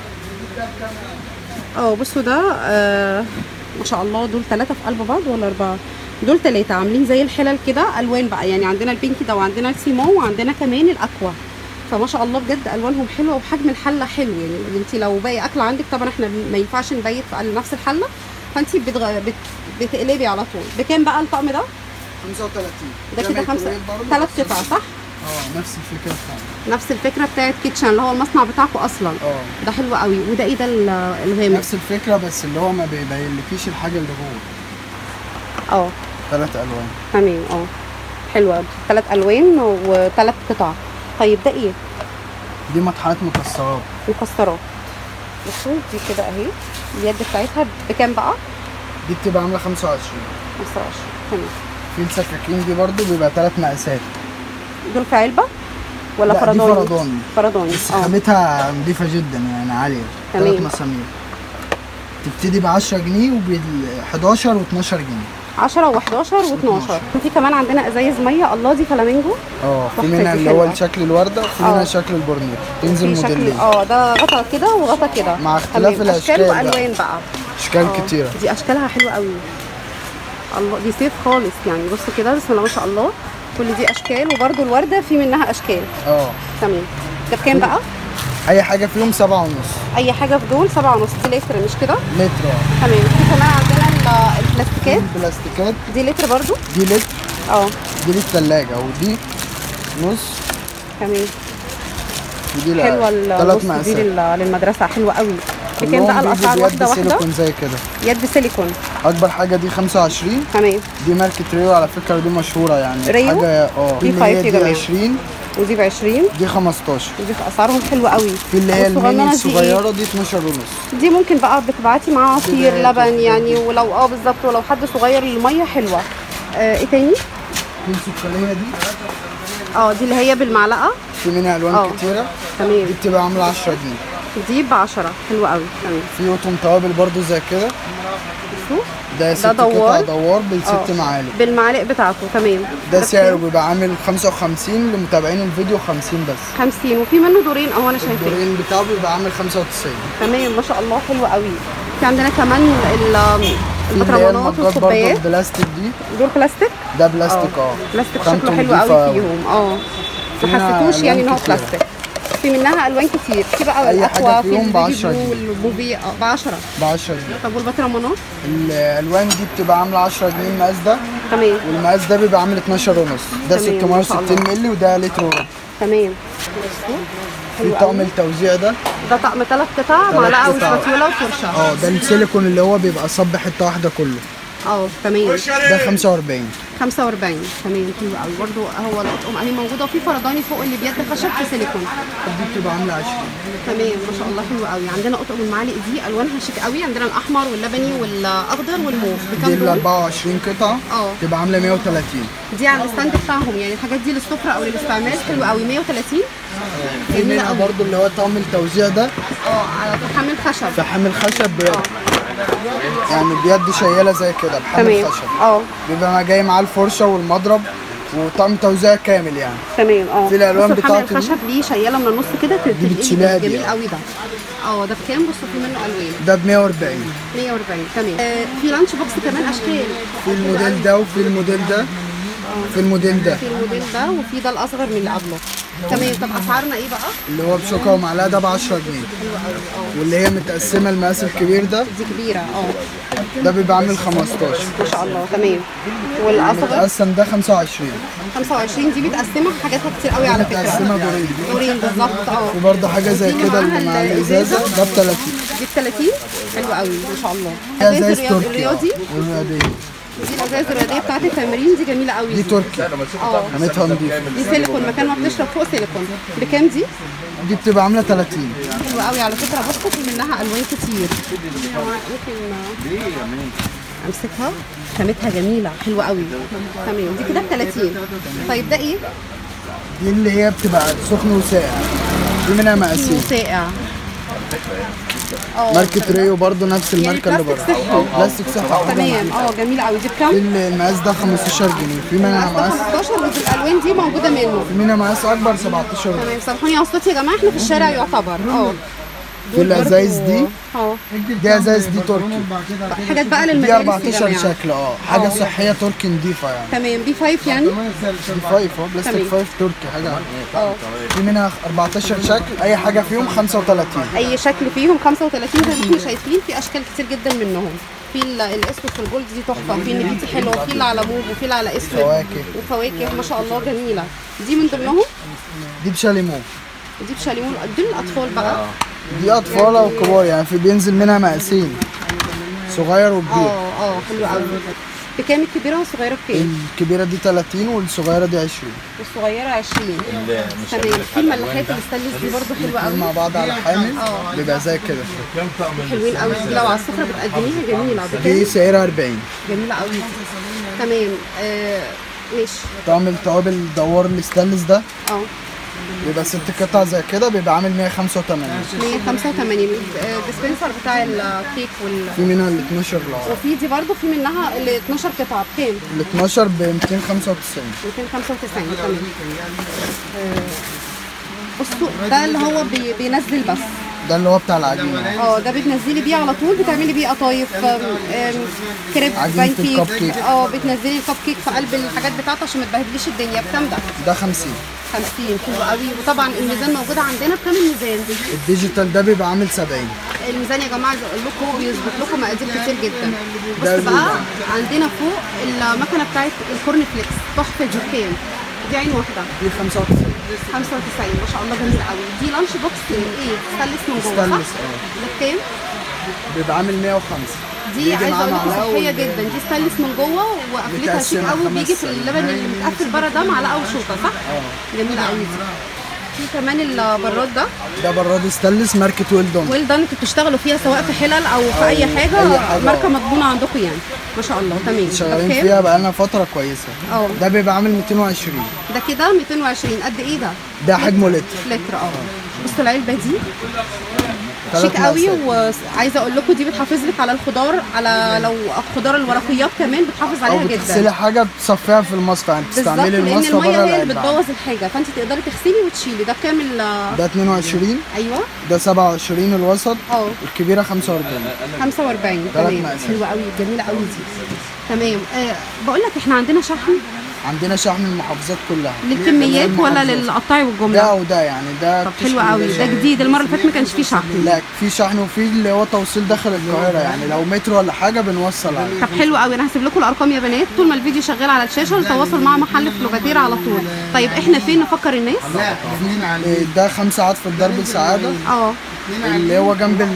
بصوا ده ما شاء الله. دول 3 في قلب بعض ولا 4؟ دول 3 عاملين زي الحلل كده. الوان بقى يعني، عندنا البينكي ده وعندنا السيمون وعندنا كمان الاكوا. فما شاء الله بجد الوانهم حلوه وحجم الحله حلو. يعني انت لو باقي اكل عندك، طبعا احنا ما ينفعش نبيت في نفس الحله، فانت بتقلبي على طول. بكام بقى الطقم ده؟
35.
ده كده 3 قطع صح؟
نفس الفكره بتاعتنا.
نفس الفكره بتاعت كيتشن اللي هو المصنع بتاعكم اصلا. ده حلو قوي. وده ايه ده الغامق؟
نفس الفكره بس اللي هو ما بيبينلكيش الحاجه اللي جوه. 3 الوان.
تمام. حلوه. 3 الوان و3 قطع. طيب ده ايه؟
دي مطحنات
مكسرات. بصوا دي كده اهي. اليد بتاعتها بكام بقى؟
دي بتبقى عامله 25.
تمام.
في السكاكين دي برضو بيبقى 3 مقاسات.
دول في علبه ولا فرداني؟
دي فرداني. بس خامتها نضيفه جدا يعني عاليه. 3 مسامير. تبتدي ب 10 جنيه وب 11 و 12 جنيه.
10 و11 و12. في كمان عندنا ازايز ميه. الله دي فلامينجو.
في منها اللي هو شكل الورده، وفي منها شكل البورنير. تنزل موديلين.
ده غطا كده وغطا كده
مع اختلاف الاشكال
والوان بقى.
اشكال كتيره.
دي اشكالها حلوه قوي. الله دي سيف خالص يعني. بصوا كده بسم الله ما شاء الله. كل دي اشكال، وبرده الورده في منها اشكال. تمام. ده بكام بقى؟
اي حاجه فيهم 7.5.
اي حاجه في دول 7.5. دي لتر مش كده؟
لتر.
تمام. في كمان عندنا البلاستيكات.
البلاستيكات
دي لتر برضو؟
دي لتر. دي للثلاجه، ودي نص.
تمام.
ودي
حلوه النص دي للمدرسه، حلوه قوي. بكام بقى الاسعار؟ واحده
سيليكون زي كده.
يد سيليكون.
اكبر حاجه دي 25.
تمام.
دي ماركه ريو على فكره، دي مشهوره يعني.
ريو؟
حاجه
دي 5 يا جماعه.
20
ودي ب 20.
دي 15.
ودي اسعارهم حلوه قوي.
في اللي هي الميني الصغيره دي 12 ونص.
دي ممكن بقى بتبعتي معاها عصير لبن يعني، ولو بالظبط، ولو حد صغير للميه حلوه. ايه تاني؟
في السكريه دي.
دي اللي هي بالمعلقه.
في منها الوان كتيره.
تمام.
دي بتبقى عامله 10 جنيه.
دي ب 10. حلوه قوي. تمام.
في قطن توابل برضو زي كده. ده 6 قطع دوار ب6 معالق.
بالمعالق بتاعته. تمام.
ده سعره بيبقى عامل 55 لمتابعين الفيديو، 50 بس.
50. وفي منه دورين انا شايفاه.
الدورين بتاعه بيبقى عامل 95.
تمام ما شاء الله، حلو قوي. في عندنا كمان البطرمانات والكوبايات.
البلاستيك دي.
دول بلاستيك؟
ده بلاستيك.
بلاستيك شكله حلو قوي فيهم. ما حسيتوش يعني ان هو بلاستيك. في منها الوان كتير. في بقى الاكوا، في
ب10
والبوبي ب 10.
ب 10 جنيه.
طب والبطرمانات؟
الالوان دي بتبقى عامله 10 جنيه المقاس ده.
تمام.
والمقاس ده بيبقى عامل 12 ونص. ده 660 مللي وده لتر وربع.
تمام.
في طقم التوزيع ده
طقم 3 قطع، معلقه وسباتيولا وفرشه.
ده السيليكون اللي هو بيبقى صب حته واحده كله.
تمام.
ده 45.
45. تمام. حلو قوي. برده هو الاطقم اهي موجوده، وفي فرداني فوق اللي بيد خشب في سيليكون.
دي بتبقى عامله 20.
تمام ما شاء الله، حلو قوي. عندنا اطقم المعالق دي الوانها شيك قوي. عندنا الاحمر واللبني والاخضر والموف. بكام
دي 24 قطعه. بتبقى عامله 130.
دي على الستاند بتاعهم يعني، الحاجات دي للسفره او للاستعمال. حلو قوي. 130.
جميله قوي. برده اللي هو طقم التوزيع ده
على حامل خشب.
في حامل خشب يعني بيد شياله زي كده بحامل خشب. بيبقى جاي معاه الفرشه والمضرب وطقم توزيع كامل يعني.
تمام.
في الالوان بتاعته
حامل خشب ليه شياله من النص كده
دي بتشيلها.
جميل قوي ده. ده بكام؟ بصوا في منه الوان.
ده ب 140.
140. تمام. في لانش بوكس كمان اشكال.
في الموديل ده وفي الموديل ده. في الموديل ده.
في الموديل ده، وفي ده الاصغر من اللي قبله. تمام. طب اسعارنا ايه بقى؟
اللي هو بشوكه ومعلقه ده ب 10 جنيه.
حلو قوي.
واللي هي متقسمه المقاس الكبير ده.
دي كبيره.
ده بيبقى عامل 15
ما شاء الله. تمام. والاصغر
متقسم ده 25.
25 دي متقسمه حاجاتها كتير قوي على فكره.
متقسمه دورين
بالظبط.
في برضه حاجه زي كده اللي مع الازازه ده ب 30.
دي ب 30. حلو قوي ما شاء الله.
ازاز تركي
الرياضي
والرياضيه.
دي الازاز الرياضيه بتاعت التمرين، دي جميله قوي.
دي تركي. خامتها نضيفه.
دي سيليكون، مكان ما بتشرب فوق سيليكون. بكام دي؟
دي بتبقى عامله 30.
حلوه قوي على فكره. بصوا في منها الوان كتير. ممكن امسكها. خامتها جميله حلوه قوي. تمام. دي كده ب 30. طيب ده ايه؟
دي اللي هي بتبقى سخن وساقع. دي منها مقاسين.
وساقع.
ماركة ريو برضو نفس الماركة اللي بره. بلاستيك صحي.
تمام. جميل قوي. دي بكام؟
المقاس ده 15 جنيه. في منها مقاس
15 وفي الالوان دي موجوده منه.
في منها مقاس اكبر 17 جنيه.
تمام. سامحوني يا اسطى يا جماعه، احنا في الشارع يعتبر.
في الازايز دي. دي ازايز دي تركي.
حاجات بقى للمدارس.
دي 14 شكل. حاجه صحيه تركي نظيفه يعني.
تمام. بي 5 يعني.
بي 5 بلاستيك 5 تركي حاجه. في منها 14 شكل، اي حاجه فيهم 35.
اي شكل فيهم 35 زي ما احنا شايفين. في اشكال كتير جدا منهم. في الاسود في الجولد دي تحفه، في النبيتي حلوه، في اللي على موف، وفي اللي على اسود. وفواكه ما شاء الله جميله. دي من ضمنهم.
دي بشاليمو.
دي بشاليمو. دول الاطفال بقى.
دي اطفال او كبار يعني، في بينزل منها مقاسين صغير وكبير.
حلو قوي. بكام الكبيره والصغيره بكام؟
الكبيره دي 30 والصغيره دي 20.
والصغيره 20. تمام. في الملاحات الستانلس دي برده حلوه قوي.
مع بعض على حامل. بيبقى زي كده.
حلوين قوي. لو على السفره بتقدميها جميله.
دي سعرها 40.
جميله قوي. تمام. ماشي.
طقم التوابل دوار الستانلس ده. بيبقى 6 قطع زي كده، بيبقى عامل 185.
185. الديسبنسر بتاع الكيك
في منها ال 12
وفي دي برضه في منها ال 12 قطعه بكام؟
ال 12 ب 295.
295. تمام. بصوا ده اللي هو بينزل بس.
ده اللي هو بتاع العجينه.
ده بتنزلي بيه على طول، بتعملي بيه قطايف، كريب، بانكيك. بتنزلي الكب كيك في قلب الحاجات بتاعته عشان ما تبهدليش الدنيا. بكام ده؟
ده 50.
حلو قوي. وطبعا الميزان موجود عندنا. بكام الميزان؟
الديجيتال ده بيبقى عامل 70.
الميزان يا جماعه بقول لكم بيظبط لكم مقادير كتير جدا. بص بقى عندنا فوق المكنه بتاعت الكورن فليكس تحفه. دي بكام؟ دي عين واحده.
دي 95.
95 ما شاء الله، جميل قوي. دي لانش بوكس ايه؟ ستانلس من جوه صح؟ ده بكام؟
بيبقى عامل 105.
دي عايزه اقول لكم صحيه جدا. دي ستانلس من جوه وقفلتها شيك قوي، بيجي في اللبن اللي متقفل بره ده معلقه وشوكه صح؟ جميله قوي دي. في كمان البراد ده
براد ستانلس ماركه ويل دان.
انتوا بتشتغلوا فيها سواء في حلل او في اي حاجه ماركه مضمونه عندكم يعني ما شاء الله. تمام.
شغالين فيها بقالنا فتره كويسه. ده بيبقى عامل 220.
ده كده 220. قد ايه ده؟
ده حجمه لتر.
بصوا العلبه دي شيك قوي. وعايزه اقول لكم دي بتحافظ لك على الخضار، على لو الخضار الورقيات كمان بتحافظ عليها جدا.
بتغسلي حاجه بتصفيها في المصفى، يعني بتستعملي المصفى بره
الميه هي اللي بتبوظ الحاجه، فانت تقدري تغسلي وتشيلي. ده بكام؟
ده 22.
ايوه.
ده 27 الوسط. الكبيره 45.
45. تمام. حلوه قوي، جميله قوي دي. تمام. بقول لك احنا عندنا شحن
المحافظات كلها.
للكميات ولا للقطاعي والجمله؟
ده وده يعني. ده
طب حلو قوي. ده جديد، المره اللي فاتت ما كانش فيه شحن.
لا في شحن، وفي اللي هو توصيل داخل القاهره، يعني لو مترو ولا حاجه بنوصل عليه.
طب حلو قوي. انا هسيب لكم الارقام يا بنات طول ما الفيديو شغال على الشاشه، التواصل مع محل فلوباتير على طول. طيب احنا فين نفكر الناس؟
ده 5 ساعات في الدرب سعاده. اللي هو جنب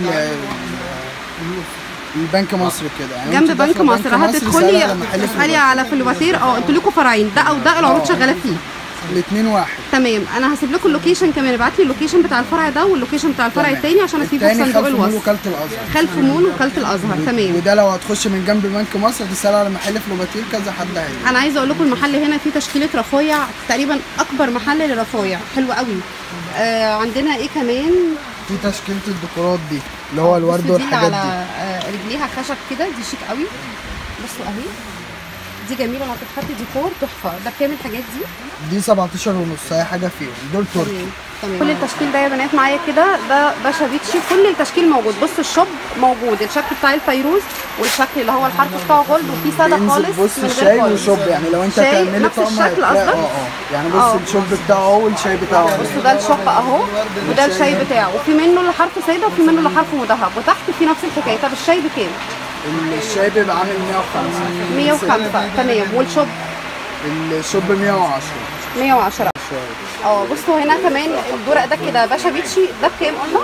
البنك مصر كده، يعني
جنب بنك مصر. هتدخلي تسالي على فلوباتير. انتوا لكم فرعين، ده او ده العروض شغاله فيه
الاثنين واحد.
تمام. انا هسيب لكم اللوكيشن كمان، ابعت لي اللوكيشن بتاع الفرع ده واللوكيشن بتاع الفرع الثاني عشان اسيبه في صندوق الوصف. خلف مول وكاله الازهر. تمام.
وده لو هتخش من جنب بنك مصر تسال على محل فلوباتير كذا حد هيجي.
انا عايزه اقول لكم المحل هنا فيه تشكيله رفايع، تقريبا اكبر محل للرفايع. حلو قوي. عندنا ايه كمان؟
في تشكيله الديكورات دي اللي هو الورد والحاجات دي.
على رجليها خشب كده، دي شيك قوي. بصوا اهي دي جميله، هتتحط ديكور تحفه. ده بكام الحاجات دي؟
دي 17 ونص. اي حاجه فيهم دول تركي.
كل التشكيل ده يا بنات معايا كده، ده باشا بيتشي. كل التشكيل موجود. بصوا الشوب موجود، الشكل بتاع الفيروز والشكل اللي هو الحرف بتاعه جولد، وفي ساده خالص من غير
شاي وشوب. يعني لو انت تعملي
نفس الشكل قصدك؟
يعني بص الشوب بتاعه اهو والشاي بتاعه.
بصوا ده الشوب اهو، وده الشاي بتاعه، وفي منه اللي حرف ساده وفي منه اللي حرف مذهب، وتحت في نفس الحكايه. طب الشاي بكام؟
الشاي بيبقى عامل 105.
105. تمام. والشوب؟
الشوب 110.
110. بصوا هنا كمان الدرق ده كده باشا بيتشي. ده بكام قلنا؟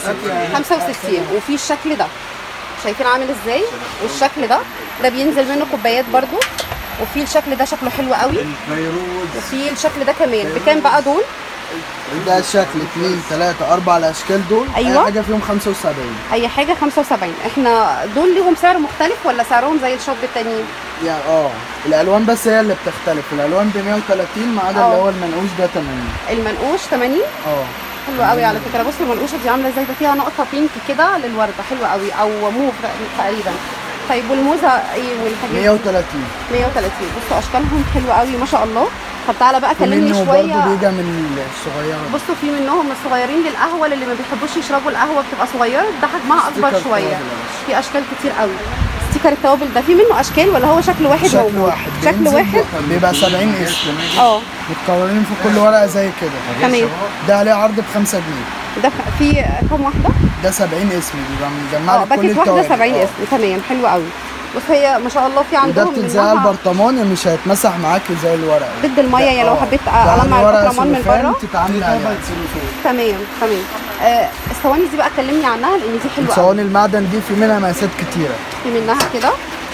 65. وفي الشكل ده شايفين عامل ازاي؟ والشكل ده بينزل منه كوبايات برضو. وفي الشكل ده شكله حلو قوي. وفي الشكل ده كمان. بكام بقى دول؟
ده شكل 2 3 4 الاشكال دول.
ايوه.
اي حاجه فيهم 75.
اي حاجه 75. احنا دول ليهم سعر مختلف ولا سعرهم زي الشوب التانيين؟
يعني الالوان بس هي اللي بتختلف. الالوان ب 130 ما عدا اللي هو المنقوش ده 80.
المنقوش 80؟ حلو قوي على فكره. بصوا المنقوشه دي عامله ازاي، ده فيها نقطه بينك كده للورده، حلوه قوي، او موف تقريبا. طيب والموزه ايه والحاجات؟
130.
130. بصوا اشكالهم حلوه قوي ما شاء الله. طب تعالى بقى كلمني شويه.
برضه بيجي من الصغيره.
بصوا في منهم الصغيرين للقهوه، اللي ما بيحبوش يشربوا القهوه بتبقى صغيره، ده حجمها اكبر شويه. في اشكال كتير قوي. ستيكر التوابل ده في منه اشكال ولا هو شكل واحد؟ شكل واحد
بيبقى 70 اسم. متكررين في كل ورقه زي كده.
تمام.
ده عليه عرض ب 5 جنيه.
ده في كام واحده؟
ده 70 اسم، بيبقى مجمع لك كل
التوابل. واحده 70 اسم. تمام. حلو قوي. بص هي ما شاء الله في عندهم.
ده بتلزقها البرطمان مش هيتمسح معاكي زي الورقه
ضد الميه. يعني لو حبيت المع البرطمان من بره
تتعاملي عليها.
تمام. الصواني دي بقى كلمني عنها لان دي حلوه قوي.
صواني المعدن دي في منها مقاسات كتيره.
في منها كده.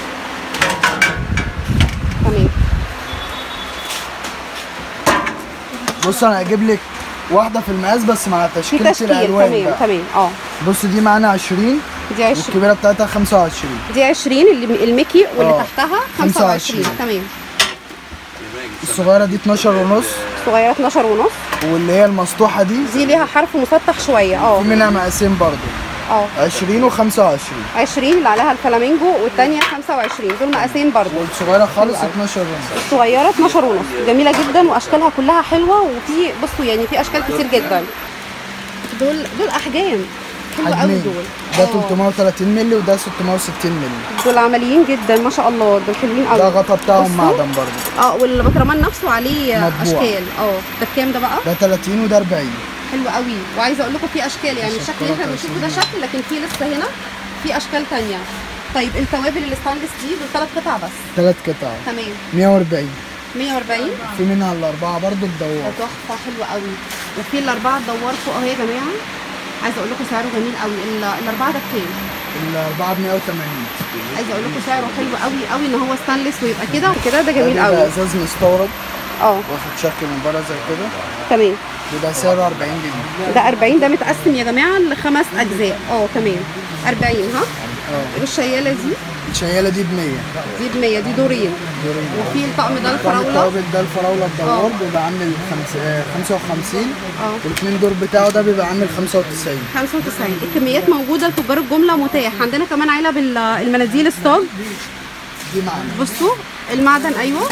تمام.
بص انا هجيب لك واحده في المقاس بس مع تشكيله الالوان.
تمام.
بص دي معانا 20.
دي 20.
والكبيره بتاعتها 25.
دي 20 اللي الميكي، واللي تحتها 25. تمام.
الصغيره دي 12 ونص.
الصغيره 12 ونص.
واللي هي المسطوحه دي
ليها حرف مسطح شويه.
في منها مقاسين برضو. 20 و25.
20 اللي عليها الفلامينجو، والثانيه 25. دول مقاسين برضو.
والصغيره خالص 12 ونص.
الصغيره 12 ونص. جميله جدا واشكالها كلها حلوه. وفي بصوا يعني في اشكال كتير جدا. دول احجام. حلو قوي دول.
ده 330 مللي وده 660 مللي.
دول عمليين جدا ما شاء الله، دول حلوين قوي.
ده غطا بتاعهم معدن برضه.
والبطرمان نفسه عليه مطبوع. اشكال. ده بكام ده بقى؟
ده 30 وده 40.
حلو قوي. وعايزه اقول لكم في اشكال، يعني الشكل اللي احنا بنشوفه ده شكل، لكن في لسه هنا في اشكال ثانيه. طيب التوابل الستانلس دي دول 3 قطع بس؟
3 قطع.
تمام.
140.
140.
في منها الاربعه برضه الدوار.
تحفه حلوه قوي. وفي الاربعه الدوار فوق اهو يا جماعه. عايزه اقول لكم سعره جميل قوي. الاربعه ده بكام؟
الاربعه ب 180.
عايزه اقول لكم سعره حلو قوي قوي ان هو ستانلس ويبقى كده وكده. ده جميل قوي.
ده ازاز مستورد. واخد شكل من بره زي كده.
تمام.
وده سعره 40 جنيه.
ده 40. ده متقسم يا جماعه ل5 اجزاء. تمام. 40. ها. والشياله دي؟
الشياله دي ب 100.
دي ب 100. دي دورين. وفي الطقم ده الفراوله.
الطقم ده الفراوله الدوار بيبقى عامل 55. والاثنين دور بتاعه ده بيبقى عامل 95.
95. الكميات موجوده لتجار الجمله متاح. عندنا كمان علب المناديل الصاج.
دي معدن.
بصوا المعدن. ايوه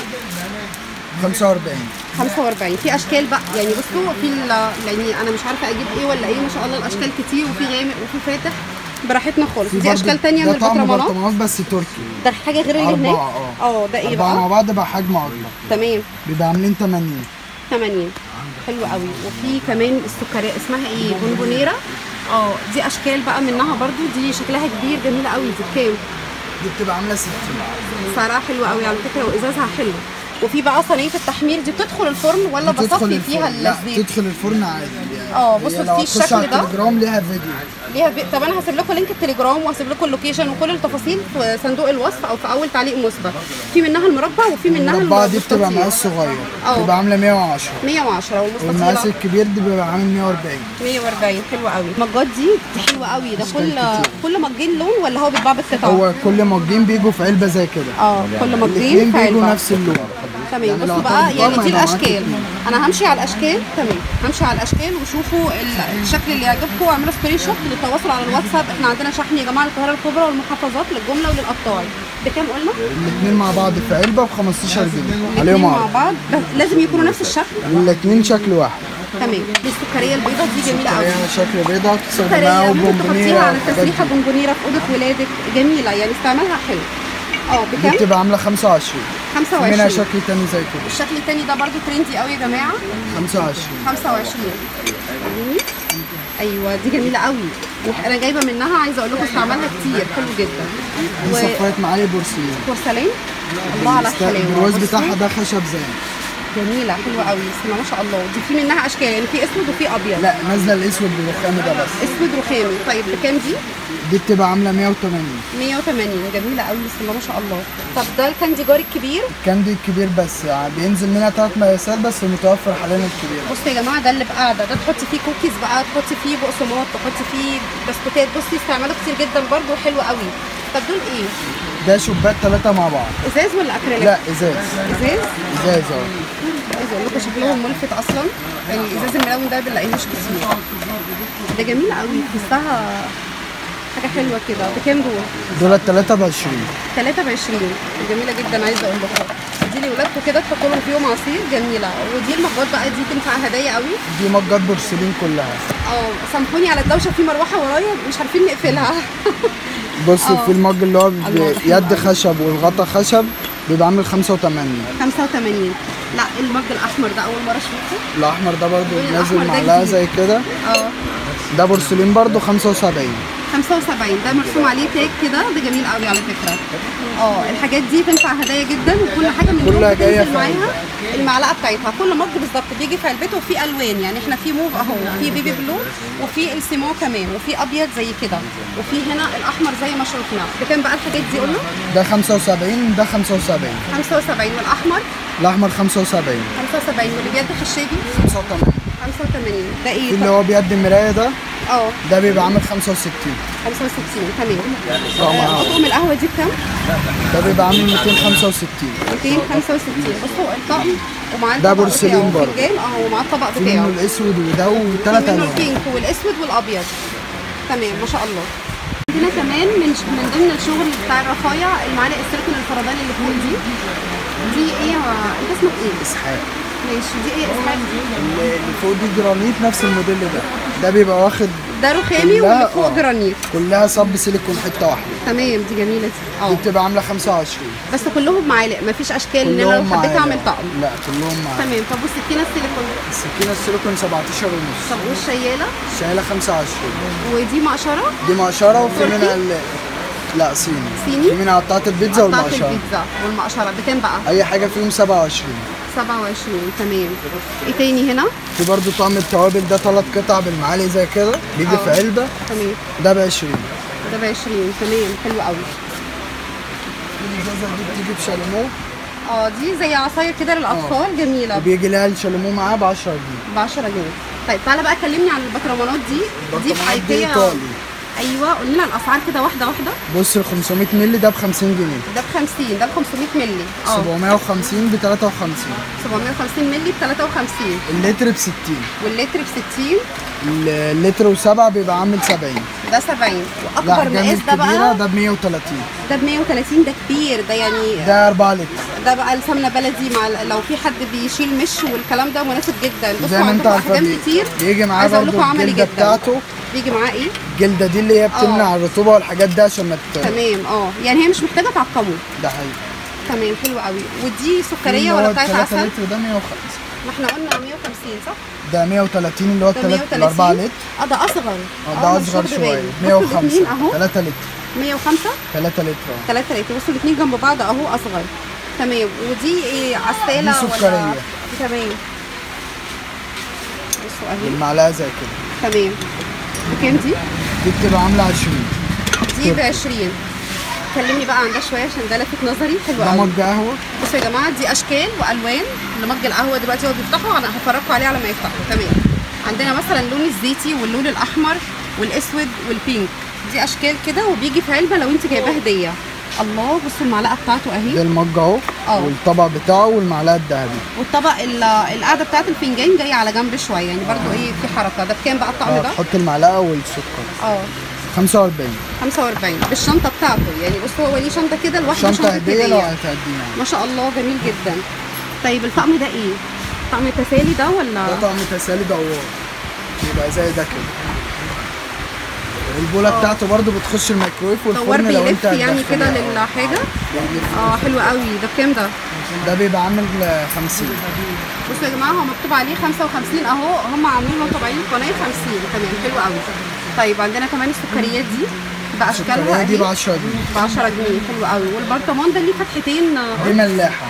45.
في اشكال بقى، يعني بصوا في يعني انا مش عارفه اجيب ايه ولا ايه. ما شاء الله الاشكال كتير، وفي غامق وفي فاتح براحتنا خالص. دي اشكال ثانيه من البطرمانات.
ده برطمانات بس تركي.
ده حاجه غير اللي هناك. ده ايه بقى؟
مع بعض بقى حجم اكبر.
تمام.
بيبقى عاملين 80.
حلو قوي. وفي كمان السكريات اسمها ايه؟ بونبونيره. دي اشكال بقى منها برضو. دي شكلها كبير جميله قوي. دي بكام؟
دي بتبقى عامله 60.
سعرها حلو قوي على فكره، وازازها حلو. وفي بقى صينيه التحمير دي بتدخل الفرن ولا بصفي فيها الزيت؟
لا بتدخل الفرن عادي.
بصوا في الشكل ده.
التليجرام ليها فيديو.
طب انا هسيب لكم لينك التليجرام، وهسيب لكم اللوكيشن وكل التفاصيل في صندوق الوصف او في اول تعليق مسبق. في منها المربع وفي منها
المربع. دي بتبقى مقاس صغير. بتبقى عامله 110.
110.
والمقاس الكبير دي بيبقى عامل 140.
140. حلوه قوي. المجات دي حلوه قوي. ده كل مجين لون ولا هو بيتباع بالقطع؟
هو كل مجين بيجوا في علبه زي كده.
كل مجين في علبه
بيجوا نفس اللون.
تمام. بصوا بقى، يعني دي الاشكال. انا همشي على الاشكال. تمام. همشي على الاشكال وشوفوا الشكل اللي يعجبكم، واعملوا سكرين شوت للتواصل على الواتساب. احنا عندنا شحن يا جماعه للقاهره الكبرى والمحافظات للجمله وللقطاعي. بكام قلنا؟
الاثنين مع بعض في علبه ب 15 جنيه.
عليهم مع بعض. لازم يكونوا نفس الشكل.
الاثنين شكل واحد.
تمام. دي السكريه البيضاء دي جميله قوي.
شكل بيضاء تستخدمها
وبونبونيره على تسريحه بونبونيره في اوضه ولادك. جميله يعني استعمالها حلو. بكام؟
دي بتبقى عامله 25.
25.
منها شكل تاني زي كده.
الشكل التاني ده برضو ترندي قوي يا جماعه. 25. ايوه دي جميله قوي. انا جايبه منها، عايزه اقول لكم استعمالها كتير. حلو جدا.
دي صفايه معالي
بورسلين. الله على الحلاوه.
البرواز بتاعها ده خشب زين.
جميله حلوه قوي. بسم الله ما شاء الله. دي في منها اشكال، يعني في اسود وفي ابيض.
لا نازله الاسود بالرخامي ده بس.
اسود رخامي. طيب بكام دي؟
دي بتبقى عامله 180.
180. جميله قوي. بسم الله ما شاء الله. طب ده الكاندي جار الكبير؟
الكاندي الكبير بس بينزل منها 3 مقاسات بس، متوفر حاليا الكبير.
بصوا يا جماعه، ده اللي بقاعده ده تحطي فيه كوكيز بقى، تحطي فيه بقسماط، تحطي فيه بسكوتات. بصي استعماله كتير جدا برده، حلو قوي. طب دول ايه؟
ده شباك 3 مع بعض.
ازاز ولا اكريليك؟
لا ازاز.
ازاز عايزه اقول لكم شكلهم ملفت اصلا، يعني الازاز الملون ده بنلاقيهوش كتير. ده جميل قوي. تحسها حاجه حلوه كده. بكام
دول 3 ب 20.
3 ب 20. جميله جدا. عايزه اقول لكم دي لاولادكم كده تحطوا لهم فيهم عصير. جميله. ودي المجات بقى دي تنفع هدايا قوي.
دي مجات بورسلين كلها.
سامحوني على الدوشه، في مروحه ورايا مش عارفين نقفلها.
بصي في المج اللي هو يد خشب والغطا خشب بيبقى عامل 85.
85. لا المج الاحمر ده اول مره اشوفه.
الاحمر ده برضو نازل معلقه زي كده. ده بورسلين برضو 75.
75. ده مرسوم عليه تاج كده. ده جميل قوي على فكره. الحاجات دي تنفع هدايا جدا، وكل حاجه من
كلها جايه
معاها المعلقه بتاعتها. كل مج بالظبط بيجي في علبته، وفي الوان، يعني احنا في موف اهو، وفي بيبي بلو، وفي السيمون كمان، وفي ابيض زي كده، وفي هنا الاحمر زي ما شفنا. بكام بقى الحاجات دي قلنا؟
ده 75. ده 75.
75. والاحمر؟
الاحمر 75.
75. واللي بيد خشابي؟
85.
85. ده ايه؟
اللي هو بيد مرايه ده؟ ده بيبقى عامل 65.
65. تمام. اطقم القهوه دي بكام؟
ده بيبقى عامل 265.
265. بصوا الطقم ومعاه
ده بورسلين برضه.
ومعاه الطبق بتاعه.
في منه الاسود وده وثلاث
الوان. البينك والاسود والابيض. تمام ما شاء الله. عندنا كمان من ضمن الشغل بتاع الرفايع المعالق السيليكون الفرداني اللي فوق دي ايه؟ انت اسمك ايه؟ ماشي. دي ايه اسمها؟
اللي فوق دي جرانيت، نفس الموديل ده بيبقى واخد
ده رخامي واللي فوق جرانيت.
كلها صب سيليكون حته واحده.
تمام دي جميله دي.
دي بتبقى عامله 25.
بس كلهم معالق، مفيش اشكال ان انا لو حبيت اعمل طقم.
لا كلهم معالق.
تمام. طب والسكينه السيليكون؟
السكينه السيليكون 17 ونص.
طب والشياله؟
الشياله 25.
ودي مقشره؟
دي مقشره وفي منها لا صيني.
صيني؟
في منها قطعه البيتزا والمقشره.
قطعه البيتزا والمقشره بكام بقى؟
اي حاجه فيهم 27.
27. تمام. ايه تاني هنا؟
في برضو طقم التوابل ده 3 قطع بالمعالق زي كده، بيجي في علبه.
تمام.
ده ب 20.
ده ب 20. تمام حلو قوي.
الازازه دي بتيجي بشاليمو.
دي زي عصاير كده للاطفال. جميله.
وبيجي لها الشاليمو معاه ب 10 جنيه.
ب 10 جنيه. طيب تعالى بقى كلمني عن البطرمانات دي. دي في ايكيا. ايوه قول لنا الاسعار كده واحده واحده.
بص ال 500 مللي ده ب 50 جنيه.
ده ب 50. ده ب 500 مللي.
750 ب 53.
750 مللي ب 53.
اللتر ب 60.
واللتر ب 60.
اللتر و7 بيبقى عامل 70.
ده 70. واكبر مقاس ده بقى
ده ب 130.
ده ب 130. ده كبير. ده يعني
ده 4 لتر.
ده بقى السمنه بلدي مع لو في حد بيشيل مش والكلام ده مناسب جدا.
زي ما انت عارفه
كتير.
بيجي معاه برضه الجلده بتاعته.
بيجي معاه ايه؟
الجلده دي اللي هي بتمنع الرطوبه والحاجات دي عشان ما
تمام. يعني هي مش محتاجه تعقمه.
ده حقيقي.
تمام حلو قوي. ودي سكريه ولا بتاعت عسل؟
3 لتر ده 105.
ما احنا قلنا 150 صح؟
ده 130 اللي هو ال 4 لتر.
ده اصغر.
ده اصغر شويه. 105 3 لتر.
105
3 لتر.
3 لتر. بصوا الاثنين جنب بعض اهو اصغر. تمام. ودي ايه؟ عساله
دي سكريه
ولا؟ تمام. بصوا اهي
المعلقه زي كده.
تمام. بكام دي؟
دي بتبقى عامله 20.
دي ب 20. كلمني بقى عن ده شويه عشان ده لافت نظري. حلو قوي.
ده مج قهوه.
بصوا يا جماعه دي اشكال والوان لمج القهوه. دلوقتي هو بيفتحه، انا هفرجكم عليه على ما يفتحه. تمام. عندنا مثلا اللون الزيتي واللون الاحمر والاسود والبينك. دي اشكال كده وبيجي في علبه لو انت جايباه هديه. الله. بصوا المعلقه بتاعته اهي.
ده المج اهو. والطبق بتاعه والمعلقه الذهبي.
والطبق القاعده بتاعت الفنجان جايه على جنب شويه يعني برضو ايه في حركه. ده بكام بقى الطقم ده؟
تحط المعلقه والسكر.
45. 45 بالشنطه بتاعته. يعني بصوا هو ليه شنطه كده لوحده.
شنطه هديه لو هتقدمها.
ما شاء الله جميل جدا. طيب الطقم ده ايه؟ طقم التسالي ده ولا؟
ده طقم تسالي دوار. يبقى زي ده كده. البوله بتاعته برده بتخش الميكرويف والفرن لو انت
يعني كده للحاجه. حلو قوي. ده بكام ده؟
ده بيبقى عامل 50.
بصوا يا جماعه هو مكتوب عليه 55 اهو. هم عاملينه طبيعيين القناه 50. تمام حلو قوي. طيب عندنا كمان السكريات دي باشكالها.
دي ب 10 جنيه.
ب 10 جنيه. حلو قوي. والبرطمان ده ليه فتحتين.
دي ملاحه.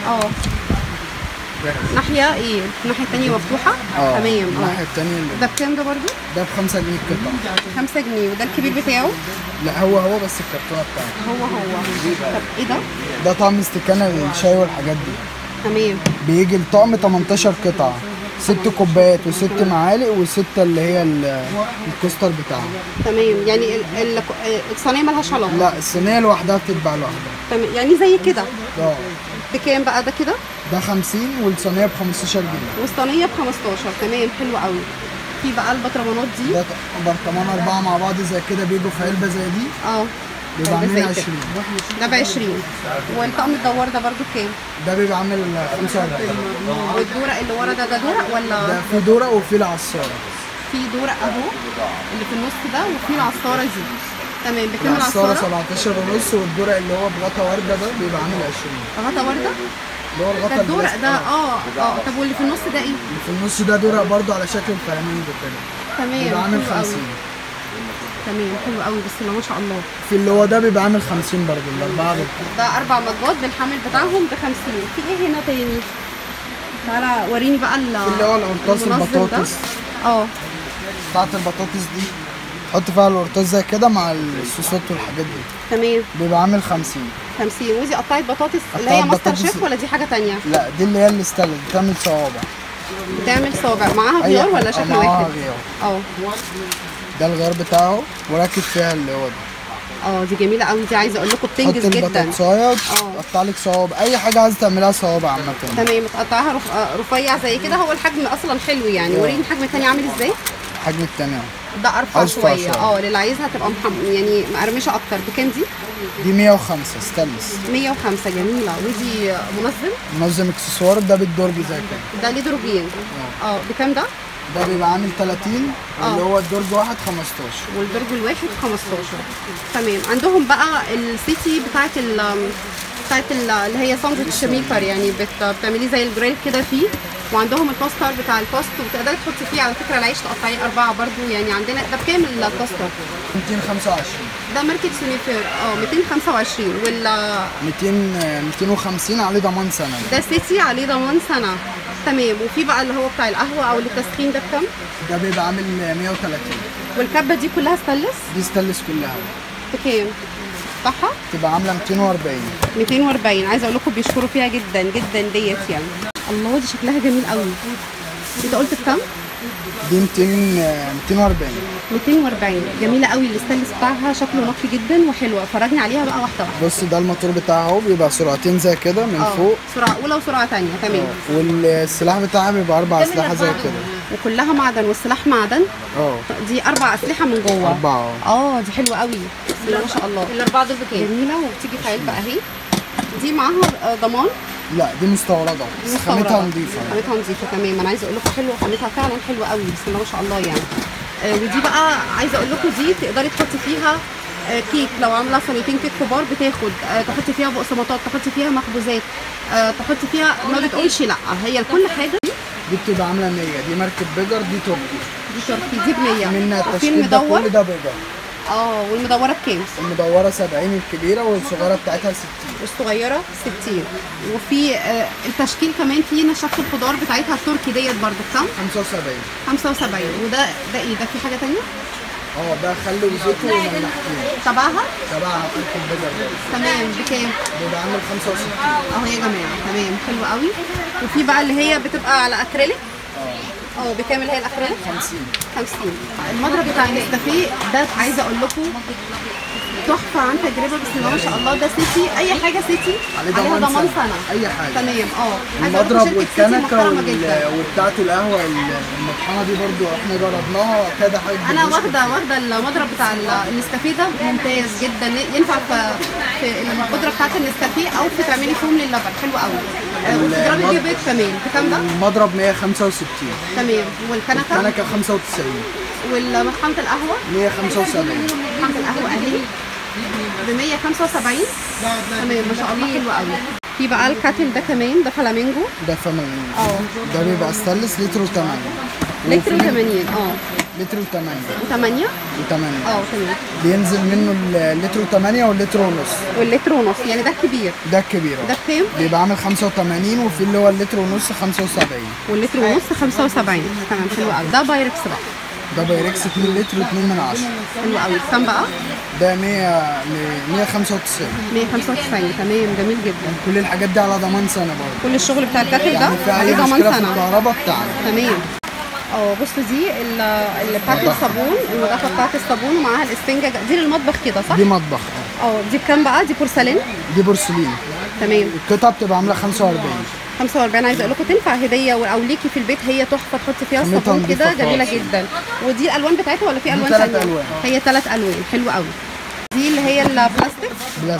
ناحيه ايه؟ الناحيه الثانيه مفتوحه. تمام.
الناحيه الثانيه
ده بكام ده برده؟
ده ب 5 جنيه القطعه.
5 جنيه. وده الكبير بتاعه؟
لا هو بس الكرتونه بتاعته.
هو طب ايه ده؟
ده طعم استكانه للشاي والحاجات دي.
تمام.
بيجي الطقم 18 قطعه. 6 كوبايات و6 معالق و6 اللي هي الكوستر بتاعها.
تمام. يعني الصينيه مالهاش علاقه؟
لا الصينيه لوحدها بتتباع لوحدها.
تمام. يعني زي كده. بكام بقى ده كده؟
ده 50 والصينيه ب 15 جنيه.
والصينيه ب 15. تمام حلو قوي. في بقى البطرمانات دي.
ده برطمان 4 مع بعض زي كده بيجوا في علبه زي دي. بيبقى عامل 20.
ده ب 20. والطقم الدوار ده برده بكام؟
ده بيبقى عامل 45.
والدورق اللي ورا ده دورق ولا؟
ده في دورق وفي العصاره.
في دورق اهو اللي في النص ده وفي العصاره دي. تمام. بكام العصاره؟
17 ونص. والدورق اللي هو بغطا ورده ده بيبقى عامل 20.
غطا ورده؟
اللي هو الغطا
الدورق ده. طب واللي في النص ده ايه؟
اللي في النص ده دورق برده على شكل الفلامينجو كده.
تمام.
بيبقى عامل 50.
تمام حلو قوي. بسم الله ما شاء الله.
في اللي هو ده بيبقى عامل 50 برضه. الاربعه
ده 4 مجات بالحامل بتاعهم ب 50. في ايه هنا تاني؟ تعالى وريني بقى
اللي هو القرطاس البطاطس. بتاعت البطاطس دي تحط فيها القرطاس زي كده مع الصوصات والحاجات دي.
تمام.
بيبقى عامل 50.
50. ودي قطعه بطاطس اللي هي ماستر شيف ولا دي حاجه تانية؟
لا دي اللي هي الستانلس بتعمل صوابع.
بتعمل صوابع معاها غيار ولا شكل واحد؟
معاها غيار. ده الغيار بتاعه وراكب فيها اللي هو ده.
دي جميله قوي. دي عايزه اقول لكم بتنجز جدا.
البطاطسايه تقطع لك صوابع. اي حاجه عايزه تعملها صوابع عامه.
تمام. تقطعها رفيع زي كده. هو الحجم اصلا حلو يعني. وريني الحجم الثاني عامل ازاي؟
الحجم الثاني اهو.
ده ارفع شويه. للي عايزها تبقى يعني مقرمشه اكتر. بكام دي؟
دي 105 ستانلس.
105 جميله. ودي
منظم اكسسوار، ده بالدرج زي كده.
ده ليه درجين. بكام ده؟
ده بيبقى عامل 30 اللي هو الدرج واحد 15
والدرج الواحد 15. تمام. عندهم بقى السيتي بتاعت اللي هي ساندوتش ميكر، يعني بتعمليه زي الجريل كده فيه. وعندهم التوستر بتاع التوست، وتقدري تحطي فيه على فكره العيش تقطعيه 4 برضو. يعني عندنا ده بكام التوستر؟
225.
ده ماركه سونيفير 225.
250 عليه ضمان سنه.
ده سيتي عليه ضمان سنه. تمام. وفي بقى اللي هو بتاع القهوه او للتسخين، ده بكام؟
ده بيبقى عامل 130.
والكبه دي كلها ستانلس؟
دي ستانلس كلها.
بكام؟ صحة؟
تبقى عامله 240.
240. عايزه اقول لكم بيشكروا فيها جدا جدا ديت يعني. الله، دي شكلها جميل قوي. انت قلت بكام؟
دي 240.
240 جميله قوي. الستانلس بتاعها شكله نقي جدا وحلوه. فرجني عليها بقى واحده واحده.
بص، ده الموتور بتاعها اهو، بيبقى سرعتين زي كده من فوق،
سرعه اولى وسرعه ثانيه. تمام.
والسلاح بتاعها بيبقى 4 اسلحه زي كده،
وكلها معدن والسلاح معدن. دي 4 اسلحه من جوه.
4.
دي حلوه قوي بسم الله ما شاء الله. الاربعه دول بكام؟ جميله. وبتيجي في علبه اهي. دي معاها ضمان؟
لا، دي مستورده بس خامتها نظيفه.
تمام. انا عايزه اقول لكم حلوه، خامتها فعلا حلوه قوي بسم الله ما شاء الله يعني. ودي بقى عايزه اقول لكم دي تقدري تحطي فيها كيك. لو عامله صينيتين كيك كبار بتاخد. تحطي فيها بقسماطات، تحطي فيها مخبوزات، تحطي فيها ما بتقولش لا. هي كل حاجه.
دي بتبقى عامله 100. دي ماركه بيجر. دي تركي.
دي ب 100.
منها التشكيل ده كله ده بيجر.
والمدوره بكام؟
المدوره 70 الكبيره، والصغيره بتاعتها 60.
والصغيره 60. وفي التشكيل كمان في نشافه الخضار بتاعتها التركي ديت برده بكام؟ 75. وده ايه ده؟ في حاجه ثانيه؟
ده خل وزيت وملحتين.
تبعها
ماركه بيجر.
تمام. بكام؟
بيبقى عامل 65.
يا جماعه. تمام. حلو قوي. وفي بقى اللي هي بتبقى على اكريليك. بكام اللي هي الاكريليك؟ 50. المضرب بتاع النسكافيه ده عايزه اقول لكم تحفه عن تجربه بسم الله ما شاء الله. ده سيتي. اي حاجه سيتي عليها ضمان سنه.
اي حاجه.
تمام.
المضرب والكنكه وبتاعته القهوه المطحنه دي برضو احنا جربناها كده حاجه.
انا واخده المضرب بتاع النسكافيه ده ممتاز جدا. ينفع في القدره بتاعت النسكافيه او في تعملي فوم للبن. حلو قوي. وتضربي بيه بيض كمان. بكام ده؟
المضرب 165.
تمام. والكنكه
95.
والمطحنه القهوه
175.
مطحنه القهوه اهي ب 175. تمام ما شاء الله. حلو قوي. في بقى الكاتل ده كمان. ده فلامينجو.
ده بيبقى ستانلس لتر و8.
لتر و80.
لتر و8.
و8.
تمام.
بينزل
منه اللتر و8 واللتر ونص.
يعني ده الكبير.
ده الكبير.
ده بكام؟
بيبقى عامل 85. وفي اللي هو اللتر ونص 75.
واللتر ونص 75. تمام. حلو قوي. ده بايركس بقى.
ده بايركس 2 لتر و2 من 10.
حلو قوي. كام بقى؟
ده 195.
195. تمام. جميل جدا.
كل الحاجات دي على ضمان سنه برضه.
كل الشغل بتاع الكاتل ده
عليه ضمان سنه. في الكهرباء بتاعنا.
تمام. بصوا دي اللي بتاعت الصابون، المضافه بتاعت الصابون ومعاها الاسفنجه. دي للمطبخ كده صح؟
دي مطبخ.
دي بكام بقى؟ دي بورسلين.
دي بورسلين.
تمام.
القطعه بتبقى عامله 45.
45. عايزه اقول لكم تنفع هديه او ليكي في البيت. هي تحفه. تحطي فيها الصابون كده جميله جدا. ودي الالوان بتاعتها ولا في الوان ثانيه؟
3 ألوان.
هي 3 الوان. حلو قوي. دي اللي هي البلاستيك.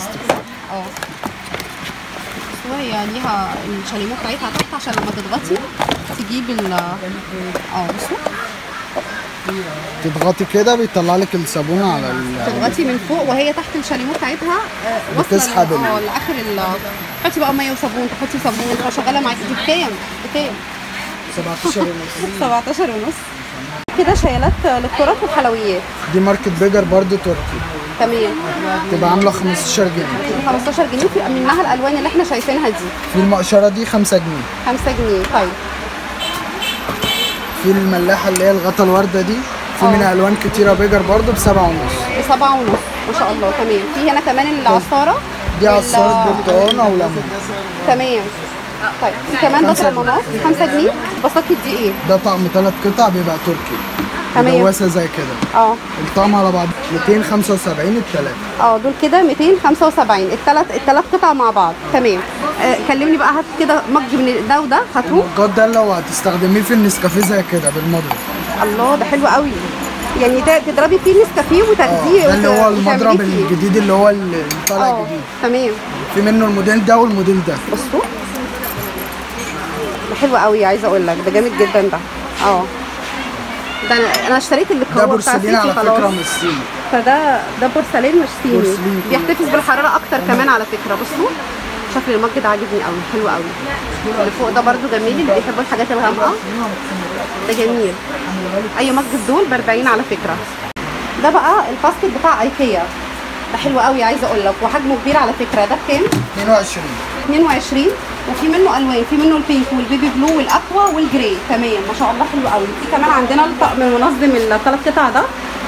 هي ليها الشاليمو بتاعتها تحت عشان لما تضغطي تجيب بصوا
تضغطي كده بيطلع لك الصابونه على
تضغطي من فوق وهي تحت الشاليمو بتاعتها
بتسحب
لاخر تحطي بقى ميه وصابون، تحطي صابون فشغاله معاكي. دي بكام؟
17 ونص.
17 ونص. كده شيلات للتراث والحلويات.
دي ماركه بيجر برضو تركي.
تمام.
تبقى عامله 15 جنيه.
15 جنيه. في منها الالوان اللي احنا شايفينها دي.
في المقشره دي 5 جنيه.
5 جنيه. طيب.
في الملاحه اللي هي الغطا الورده دي في منها الوان كتيره بيجر برضو ب7 ونص.
ب7 ونص ما شاء الله. تمام. في هنا كمان العصاره.
دي عصاره برتقال او ليمون.
تمام. طيب في كمان ده طرمانات 5 جنيه. بساطة دي ايه؟
ده طقم 3 قطع بيبقى تركي.
تمام.
جواسه زي كده. الطقم على بعض 275 الثلاثه.
دول كده 275 الثلاث قطع مع بعض. تمام. كلمني بقى. هات كده مج من ده وده هاتوه.
المجات ده لو هتستخدميه في النسكافيه زي كده بالمضرب.
الله ده حلو قوي. يعني ده تضربي فيه نسكافيه وتاخديه
ده اللي هو المضرب
وتعمليه فيه.
الجديد اللي هو اللي طالع جديد.
تمام.
في منه الموديل ده والموديل ده.
بصوا ده حلو قوي، عايزه اقول لك ده جامد جدا ده. ده انا اشتريت اللي
ده بورسلين على فكره مش صيني.
ده بورسلين مش صيني،
بورسلين.
بيحتفظ بالحراره اكتر كمان على فكره. بصوا شكل المج ده عاجبني قوي، حلو قوي. اللي فوق ده برده جميل، اللي بيحبوا الحاجات الغامقه ده جميل. اي مج دول ب 40 على فكره. ده بقى الباسكت بتاع ايكيا، ده حلو قوي عايزه اقول لك، وحجمه كبير على فكره. ده بكام؟ 22. وفي منه الوان، في منه البينك والبيبي بلو والاكوا والجراي كمان، ما شاء الله حلو قوي. في كمان عندنا الطقم المنظم الثلاث قطع ده.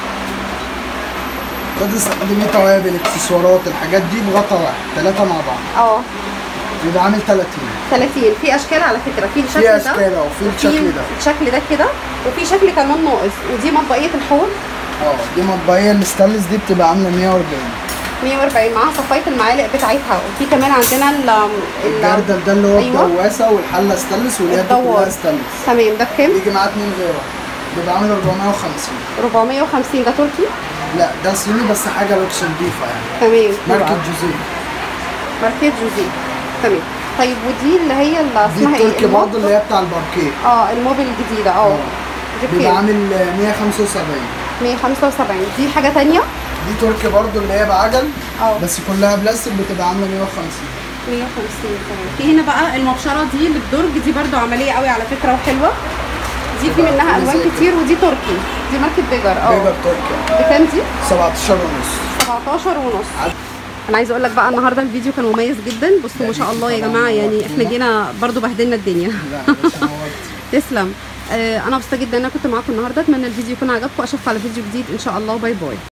ده استخدمي توابل، اكسسوارات، الحاجات دي بغطا واحد، 3 مع بعض. يبقى عامل 30.
في اشكال على فكره، في الشكل
ده، في اشكال وفي الشكل ده،
الشكل ده كده، وفي شكل كمان ناقص. ودي مطبقيه الحوض.
دي مطبقيه الستانلس، دي بتبقى عامله 140
معاها صفايه المعالق بتاعتها. وفي كمان عندنا
الجردل ده اللي هو الدواسه، والحله ستانلس، واليد كلها ستانلس.
تمام. ده بكام؟
بيجي معاه 2 غيره، بيبقى عامل 450.
450. ده تركي؟
لا ده صيني، بس حاجه لوكس نضيفه يعني.
تمام.
ماركه جوزيه.
تمام. طيب ودي اللي هي اللي اسمها
ايه؟ دي تركي برضه، اللي هي بتاع الباركيه.
الموبل الجديده.
بيبقى عامل 175.
175. دي حاجه ثانيه.
دي تركي برضه اللي هي بعجل، بس كلها بلاستيك، بتبقى عامله 150.
150. تمام. في هنا بقى المبشره دي اللي بدرج، دي برضه عمليه قوي على فكره وحلوه. دي في منها الوان كتير، ودي تركي، دي ماركه بيجر.
بيجر تركي.
بكام دي؟
17 ونص.
17 ونص. انا عايزه اقول لك بقى النهارده الفيديو كان مميز جدا. بصوا ما شاء الله يا جماعه، يعني احنا جينا برضو بهدلنا الدنيا. تسلم. انا مبسوطه جدا ان انا كنت معاكم النهارده. اتمنى الفيديو يكون عجبكم. اشوفكم على فيديو جديد ان شاء الله. باي باي.